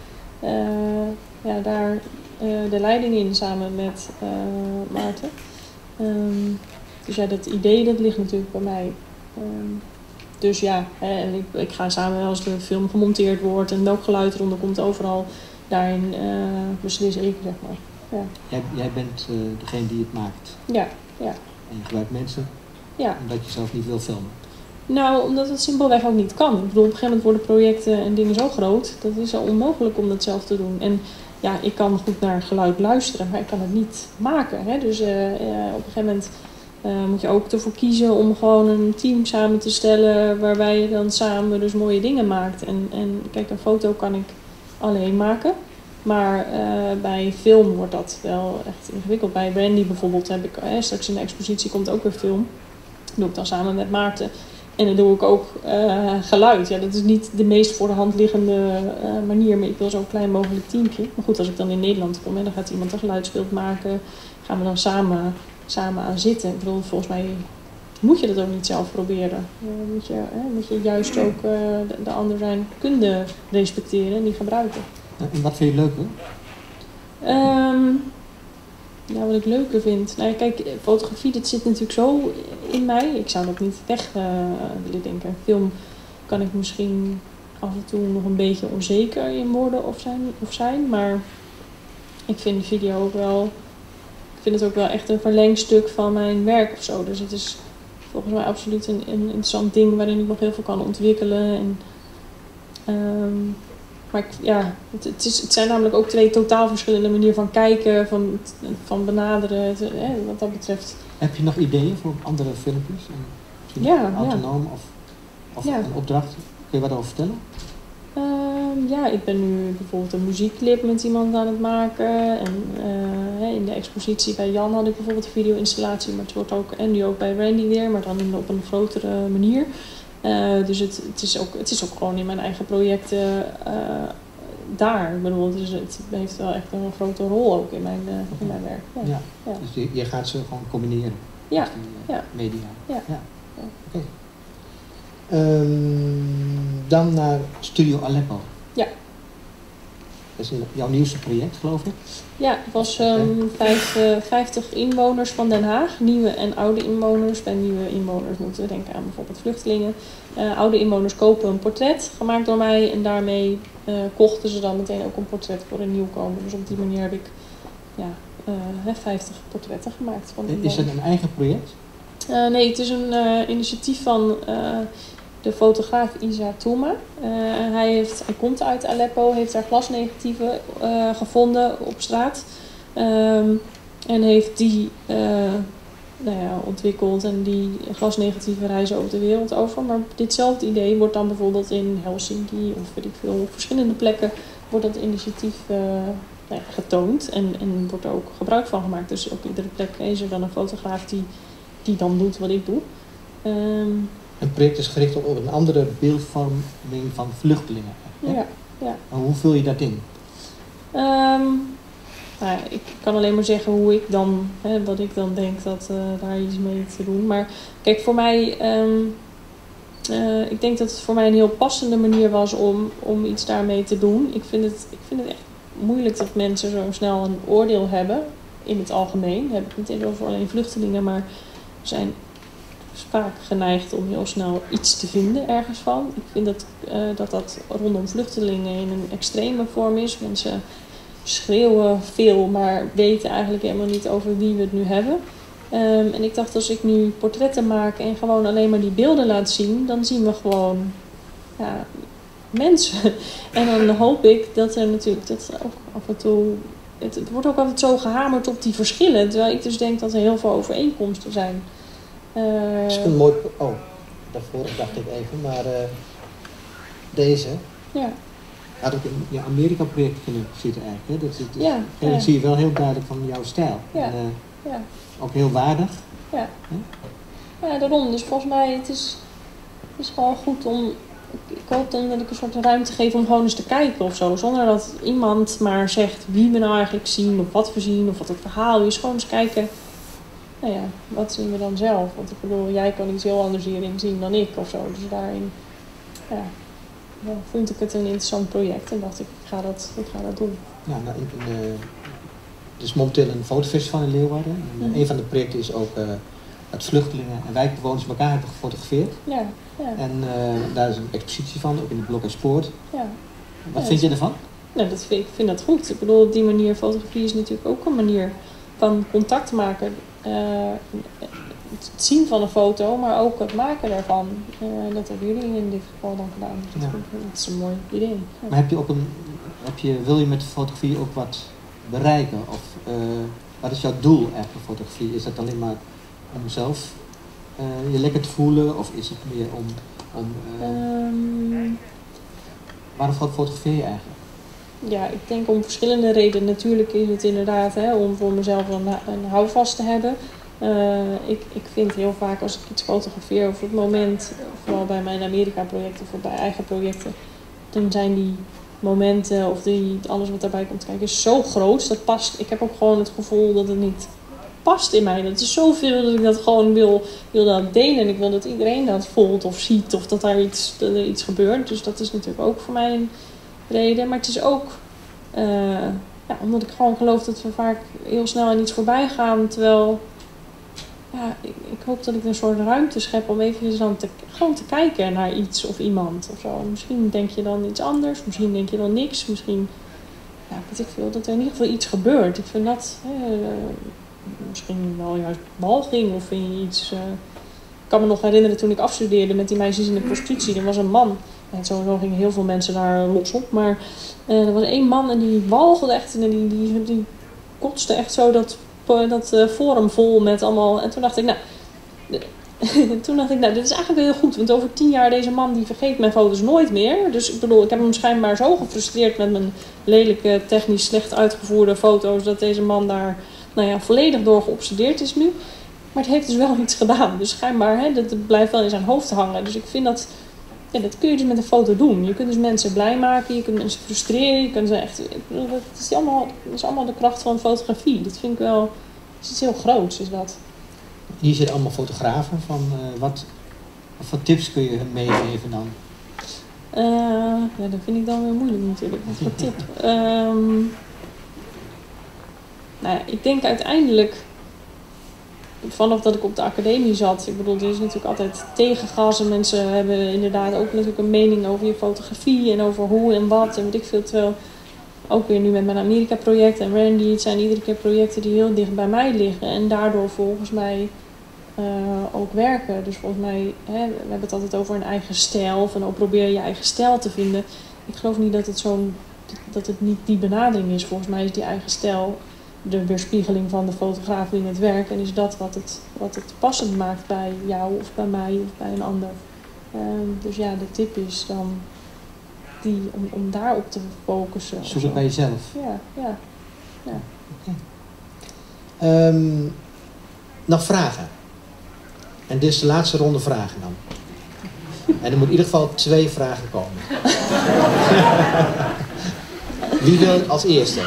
daar de leiding in samen met Maarten. Dus ja, dat idee dat ligt natuurlijk bij mij. Dus ja, en ik ga samen als de film gemonteerd wordt en welk geluid eronder komt overal, daarin beslis ik, zeg maar. Ja. Jij bent degene die het maakt. Ja. En je gebruikt mensen. Ja. Omdat je zelf niet wil filmen. Nou, omdat het simpelweg ook niet kan. Ik bedoel, op een gegeven moment worden projecten en dingen zo groot, dat is al onmogelijk om dat zelf te doen. En ja, ik kan goed naar geluid luisteren, maar ik kan het niet maken. Hè? Dus op een gegeven moment moet je ook ervoor kiezen om gewoon een team samen te stellen waarbij je dan samen dus mooie dingen maakt. En kijk, een foto kan ik alleen maken. Maar bij film wordt dat wel echt ingewikkeld. Bij Brandy bijvoorbeeld heb ik straks in de expositie komt ook weer film. Dat doe ik dan samen met Maarten. En dan doe ik ook geluid. Ja, dat is niet de meest voor de hand liggende manier, maar ik wil zo'n klein mogelijk teampje. Maar goed, als ik dan in Nederland kom en dan gaat iemand een geluidsbeeld maken, gaan we dan samen aan zitten. Ik bedoel, volgens mij moet je dat ook niet zelf proberen. Moet je juist ook de ander zijn kunde respecteren en die gebruiken. En wat vind je leuker? Wat ik leuker vind. Nou, kijk, fotografie, dat zit natuurlijk zo in mij. Ik zou dat niet weg willen denken. Film kan ik misschien af en toe nog een beetje onzeker in worden of zijn. Maar ik vind video ook wel. Ik vind het ook wel echt een verlengstuk van mijn werk of zo. Dus het is volgens mij absoluut een interessant ding waarin ik nog heel veel kan ontwikkelen. Maar het zijn namelijk ook 2 totaal verschillende manieren van kijken, van benaderen, wat dat betreft. Heb je nog ideeën voor andere filmpjes? Autonoom of een opdracht? Kun je wat over vertellen? Ik ben nu bijvoorbeeld een muziekclip met iemand aan het maken. En in de expositie bij Jan had ik bijvoorbeeld een video-installatie, maar het wordt ook, en nu ook bij Randy weer, maar dan op een grotere manier. Dus het is ook gewoon in mijn eigen projecten daar. Ik bedoel, het heeft wel echt een grote rol ook in mijn werk. Ja. Dus je gaat ze gewoon combineren met die media. Ja. Oké. Dan naar Studio Aleppo. Ja. Dat is jouw nieuwste project, geloof ik? Ja, het was 50 inwoners van Den Haag. Nieuwe en oude inwoners. Bij nieuwe inwoners moeten we denken aan bijvoorbeeld vluchtelingen. Oude inwoners kopen een portret, gemaakt door mij. En daarmee kochten ze dan meteen ook een portret voor een nieuwkomer. Dus op die manier heb ik 50 portretten gemaakt. Is het een eigen project? Nee, het is een initiatief van de fotograaf Isa Touma. Hij komt uit Aleppo, heeft daar glasnegatieven gevonden op straat. En heeft die ontwikkeld en die glasnegatieve reizen over de wereld over. Maar ditzelfde idee wordt dan bijvoorbeeld in Helsinki of weet ik veel, op verschillende plekken wordt dat initiatief getoond en wordt er ook gebruik van gemaakt. Dus op iedere plek is er dan een fotograaf die dan doet wat ik doe. Een project is gericht op een andere beeldvorming van vluchtelingen. Ja. Maar hoe vul je dat in? Ik kan alleen maar zeggen hoe ik dan, wat ik dan denk dat daar iets mee te doen. Maar kijk, voor mij, ik denk dat het voor mij een heel passende manier was om iets daarmee te doen. Ik vind het echt moeilijk dat mensen zo snel een oordeel hebben, in het algemeen. Heb ik niet eens over alleen vluchtelingen, maar zijn vaak geneigd om heel snel iets te vinden ergens van. Ik vind dat rondom vluchtelingen in een extreme vorm is. Mensen schreeuwen veel, maar weten eigenlijk helemaal niet over wie we het nu hebben. En ik dacht, als ik nu portretten maak en gewoon alleen maar die beelden laat zien, dan zien we gewoon mensen. En dan hoop ik dat er natuurlijk dat ook af en toe... Het wordt ook altijd zo gehamerd op die verschillen, terwijl ik dus denk dat er heel veel overeenkomsten zijn. Dat is een mooi... Oh, daarvoor dacht ik even, maar deze... Ja. Had ook in je Amerika-project kunnen zitten eigenlijk. Hè? Dat zie je wel heel duidelijk van jouw stijl. Ja. En, ook heel waardig. Ja. Ja, daarom. Dus volgens mij het is gewoon goed om... Ik hoop dan dat ik een soort ruimte geef om gewoon eens te kijken of zo. Zonder dat iemand maar zegt wie we nou eigenlijk zien of wat we zien of wat het verhaal is. Gewoon eens kijken, wat zien we dan zelf? Want ik bedoel, jij kan iets heel anders hierin zien dan ik of zo. Dus daarin, vond ik het een interessant project en dacht ik ga dat doen. Ja, er is momenteel een fotofestival in Leeuwarden. En een van de projecten is ook dat vluchtelingen en wijkbewoners elkaar hebben gefotografeerd. Ja. En daar is een expositie van, ook in de Blok en Spoort. Ja. Wat vind je ervan? Nou, ik vind dat goed. Ik bedoel, op die manier, fotografie is natuurlijk ook een manier van contact maken. Het zien van een foto, maar ook het maken daarvan. Dat hebben jullie in dit geval dan gedaan. Dat is een mooi idee. Ja. Maar wil je met de fotografie ook wat bereiken? Of wat is jouw doel eigenlijk voor fotografie? Is dat alleen maar om zelf je lekker te voelen? Of is het meer om waarom fotografeer je eigenlijk? Ja, ik denk om verschillende redenen. Natuurlijk is het inderdaad om voor mezelf een houvast te hebben. Ik vind heel vaak als ik iets fotografeer op het moment, vooral bij mijn Amerika-projecten of bij eigen projecten, dan zijn die momenten of alles wat daarbij komt kijken is zo groot. Dat past. Ik heb ook gewoon het gevoel dat het niet past in mij. Dat is zoveel dat ik dat gewoon wil dat delen. En ik wil dat iedereen dat voelt of ziet of dat er iets gebeurt. Dus dat is natuurlijk ook voor mij een reden. Maar het is ook omdat ik gewoon geloof dat we vaak heel snel aan iets voorbij gaan. Terwijl ik hoop dat ik een soort ruimte schep om even dan gewoon te kijken naar iets of iemand of zo. Misschien denk je dan iets anders, misschien denk je dan niks. Misschien, weet ik veel, dat er in ieder geval iets gebeurt. Ik vind dat misschien wel juist walging of vind je iets... Ik kan me nog herinneren toen ik afstudeerde met die meisjes in de prostitutie. Er was een man. En sowieso gingen heel veel mensen daar los op. Maar er was één man en die walgde echt. En die kotste echt zo dat forum vol met allemaal... En toen dacht ik, dit is eigenlijk heel goed. Want over 10 jaar deze man die vergeet mijn foto's nooit meer. Dus ik bedoel, ik heb hem schijnbaar zo gefrustreerd met mijn lelijke, technisch slecht uitgevoerde foto's. Dat deze man daar volledig door geobsedeerd is nu. Maar het heeft dus wel iets gedaan. Dus schijnbaar, dat blijft wel in zijn hoofd hangen. Dus ik vind dat... Ja, dat kun je dus met een foto doen. Je kunt dus mensen blij maken, je kunt mensen frustreren, je kunt ze echt... Dat is allemaal de kracht van fotografie. Dat vind ik wel... Het is iets heel groots, is dat. Hier zitten allemaal fotografen. Wat voor tips kun je hun meegeven dan? Dat vind ik dan weer moeilijk natuurlijk. Wat voor tip? Ik denk uiteindelijk... Vanaf dat ik op de academie zat, ik bedoel, er is natuurlijk altijd tegengas en mensen hebben inderdaad ook natuurlijk een mening over je fotografie en over hoe en wat en weet ik veel. Terwijl ook weer nu met mijn Amerika-project en Randy, het zijn iedere keer projecten die heel dicht bij mij liggen en daardoor volgens mij ook werken. Dus volgens mij, we hebben het altijd over een eigen stijl of ook probeer je eigen stijl te vinden. Ik geloof niet dat het niet die benadering is. Volgens mij is die eigen stijl de weerspiegeling van de fotograaf in het werk. En is dat wat het passend maakt bij jou of bij mij of bij een ander. Dus ja, de tip is dan om daarop te focussen. Zoek het bij jezelf. Ja. Okay. Nog vragen? En dit is de laatste ronde vragen dan. En er moet in ieder geval 2 vragen komen. Wie wil als eerste?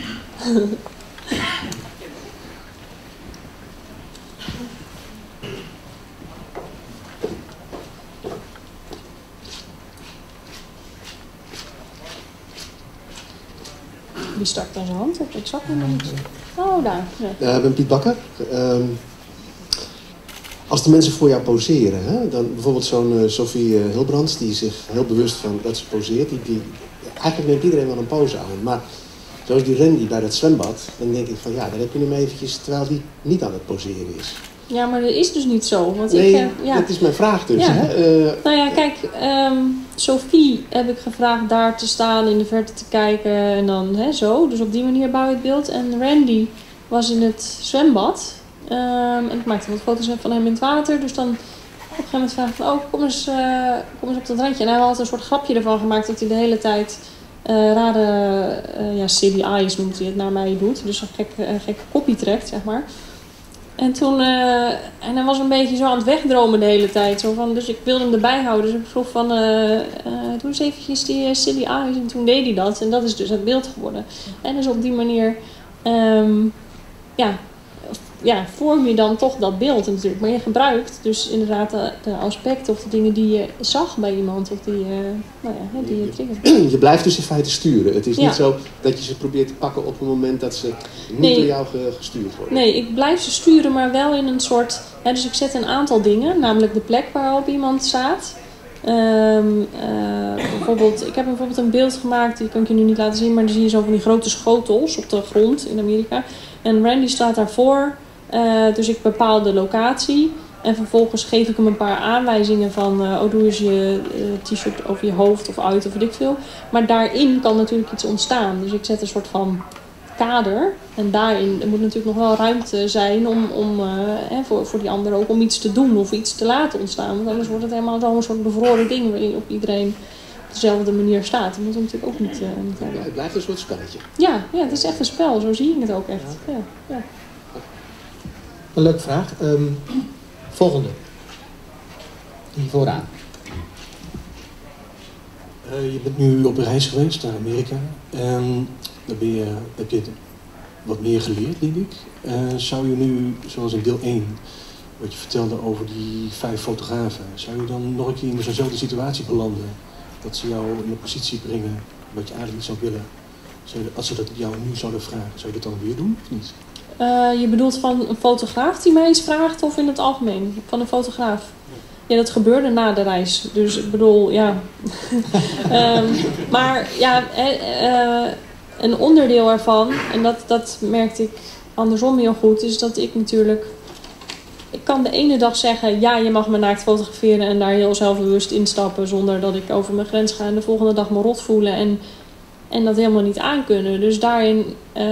Die stak dan zijn hand op. Ik zag hem niet. Oh, daar. Ja. Ik ben Piet Bakker. Als de mensen voor jou poseren, hè, dan bijvoorbeeld zo'n Sophie Hilbrands, die zich heel bewust van dat ze poseert, eigenlijk neemt iedereen wel een pose aan. Maar zoals die Randy bij dat zwembad, dan denk ik van ja, dan heb je hem eventjes terwijl die niet aan het poseren is. Ja, maar dat is dus niet zo. Want nee, dat is mijn vraag dus. Ja. Hè? Nou ja, kijk, Sophie heb ik gevraagd daar te staan, in de verte te kijken en dan zo. Dus op die manier bouw je het beeld. En Randy was in het zwembad. En ik maakte wat foto's van hem in het water. Dus dan op een gegeven moment vraag ik van, kom eens op dat randje. En hij had een soort grapje ervan gemaakt dat hij de hele tijd rare silly eyes noemt hij het, naar mij doet. Dus een gekke koppie trekt, zeg maar. En toen, en hij was een beetje zo aan het wegdromen de hele tijd. Zo van, dus ik wilde hem erbij houden. Dus ik vroeg van, doe eens eventjes die silly eyes. En toen deed hij dat. En dat is dus het beeld geworden. En dus op die manier, vorm je dan toch dat beeld natuurlijk. Maar je gebruikt dus inderdaad de aspecten of de dingen die je zag bij iemand. Of die je triggert. Je blijft dus in feite sturen. Het is niet zo dat je ze probeert te pakken op het moment dat ze niet door jou gestuurd worden. Nee, ik blijf ze sturen, maar wel in een soort... dus ik zet een aantal dingen, namelijk de plek waarop iemand staat. Bijvoorbeeld, ik heb bijvoorbeeld een beeld gemaakt, die kan ik je nu niet laten zien, maar dan zie je zo van die grote schotels op de grond in Amerika. En Randy staat daarvoor, dus ik bepaal de locatie. En vervolgens geef ik hem een paar aanwijzingen van, doe eens je t-shirt over je hoofd of uit of weet ik veel. Maar daarin kan natuurlijk iets ontstaan. Dus ik zet een soort van kader. En daarin moet natuurlijk nog wel ruimte zijn voor die anderen ook om iets te doen of iets te laten ontstaan. Want anders wordt het helemaal zo'n soort bevroren ding waarin op iedereen op dezelfde manier staat. Dat moet natuurlijk ook niet hebben. Ja, het blijft een soort spelletje. Ja, het is echt een spel. Zo zie ik het ook echt. Ja. Een leuke vraag. Volgende. Hier vooraan. Je bent nu op reis geweest naar Amerika. En dan heb je wat meer geleerd, denk ik. Zou je nu, zoals in deel 1, wat je vertelde over die 5 fotografen, zou je dan nog een keer in zo'nzelfde situatie belanden? Dat ze jou in een positie brengen wat je eigenlijk niet zou willen? Als ze dat jou nu zouden vragen, zou je dat dan weer doen of niet? Je bedoelt van een fotograaf die mij iets vraagt of in het algemeen? Van een fotograaf? Ja, dat gebeurde na de reis. Dus ik bedoel, ja. Maar ja, een onderdeel ervan, en dat merkte ik andersom heel goed, is dat ik natuurlijk... Ik kan de ene dag zeggen, ja, je mag me naakt fotograferen en daar heel zelfbewust instappen zonder dat ik over mijn grens ga. En de volgende dag me rot voelen en dat helemaal niet aankunnen. Dus daarin...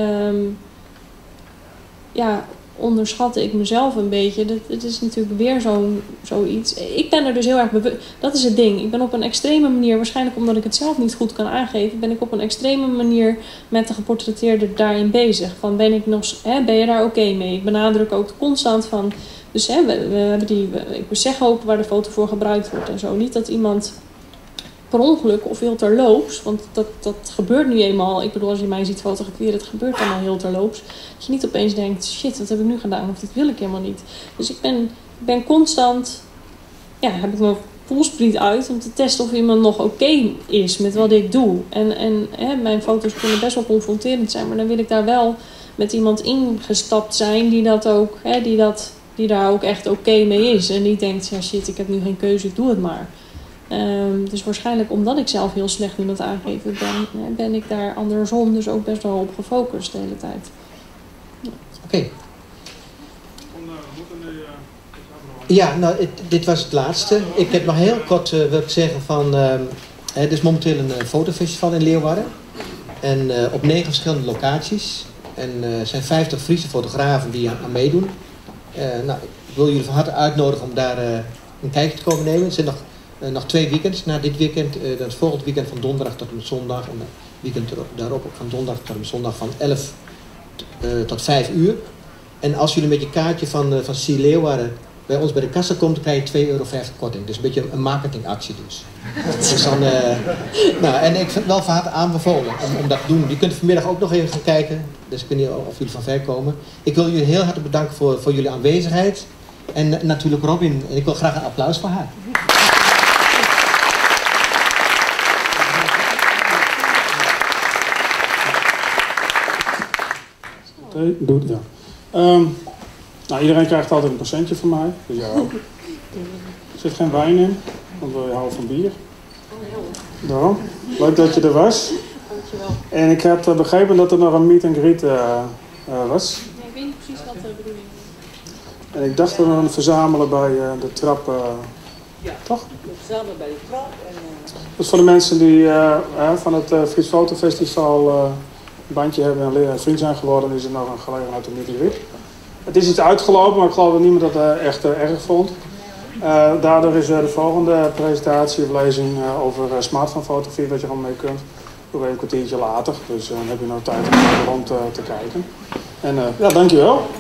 onderschatte ik mezelf een beetje. Het is natuurlijk weer zoiets. Ik ben er dus heel erg bewust. Dat is het ding. Ik ben op een extreme manier, waarschijnlijk omdat ik het zelf niet goed kan aangeven, ben ik op een extreme manier met de geportretteerde daarin bezig. Van ben je daar oké mee? Ik benadruk ook constant van. Dus we hebben ik zeg ook waar de foto voor gebruikt wordt en zo. Niet dat iemand per ongeluk of heel terloops, want dat gebeurt nu eenmaal. Ik bedoel, als je mij ziet fotograferen, het gebeurt allemaal heel terloops. Dat je niet opeens denkt, shit, wat heb ik nu gedaan? Of dit wil ik helemaal niet. Dus ik ben constant, heb ik mijn voelspriet uit om te testen of iemand nog oké is met wat ik doe. En mijn foto's kunnen best wel confronterend zijn, maar dan wil ik daar wel met iemand ingestapt zijn die dat ook, die daar ook echt oké mee is. En die denkt, ja shit, ik heb nu geen keuze, ik doe het maar. Dus waarschijnlijk omdat ik zelf heel slecht in het aangeven ben ik daar andersom dus ook best wel op gefocust de hele tijd. Oké. Ja, nou, dit was het laatste. Ik heb nog heel kort wil ik zeggen van... er is momenteel een fotofestival in Leeuwarden. En op 9 verschillende locaties. En er zijn 50 Friese fotografen die aan meedoen. Nou, ik wil jullie van harte uitnodigen om daar een kijkje te komen nemen. Er zijn nog 2 weekends. Na dit weekend, dat is volgend weekend van donderdag tot en met zondag. En het weekend daarop van donderdag tot en met zondag van 11 tot 5 uur. En als jullie met je kaartje van C. Leeuwarden bij ons bij de kassa komt, dan krijg je €2,50 korting. Dus een beetje een marketingactie dus. Dus dan, nou, en ik vind het wel van harte aanbevolen om dat te doen. Je kunt vanmiddag ook nog even gaan kijken. Dus ik weet niet of jullie van ver komen. Ik wil jullie heel hartelijk bedanken voor jullie aanwezigheid. En natuurlijk Robin. En ik wil graag een applaus voor haar. Doet, ja. Nou, iedereen krijgt altijd een procentje van mij, dus jij ook. Er zit geen wijn in, want we houden van bier. Daarom. Leuk dat je er was. Dankjewel. En ik heb begrepen dat er nog een meet and greet was. Nee, ik weet niet precies wat de bedoeling is. En ik dacht dat we een verzamelen bij de trap. Ja, toch? we verzamelen bij de trap. Dus voor de mensen die van het Fries Foto Festival een bandje hebben en vriend zijn geworden, is er nog een gelegenheid om meet and greet. Het is iets uitgelopen, maar ik geloof dat niemand dat echt erg vond. Daardoor is de volgende presentatie of lezing over smartphone-fotografie, dat je gewoon mee kunt. Doe even een kwartiertje later, dus dan heb je nog tijd om rond te kijken. En ja, dankjewel.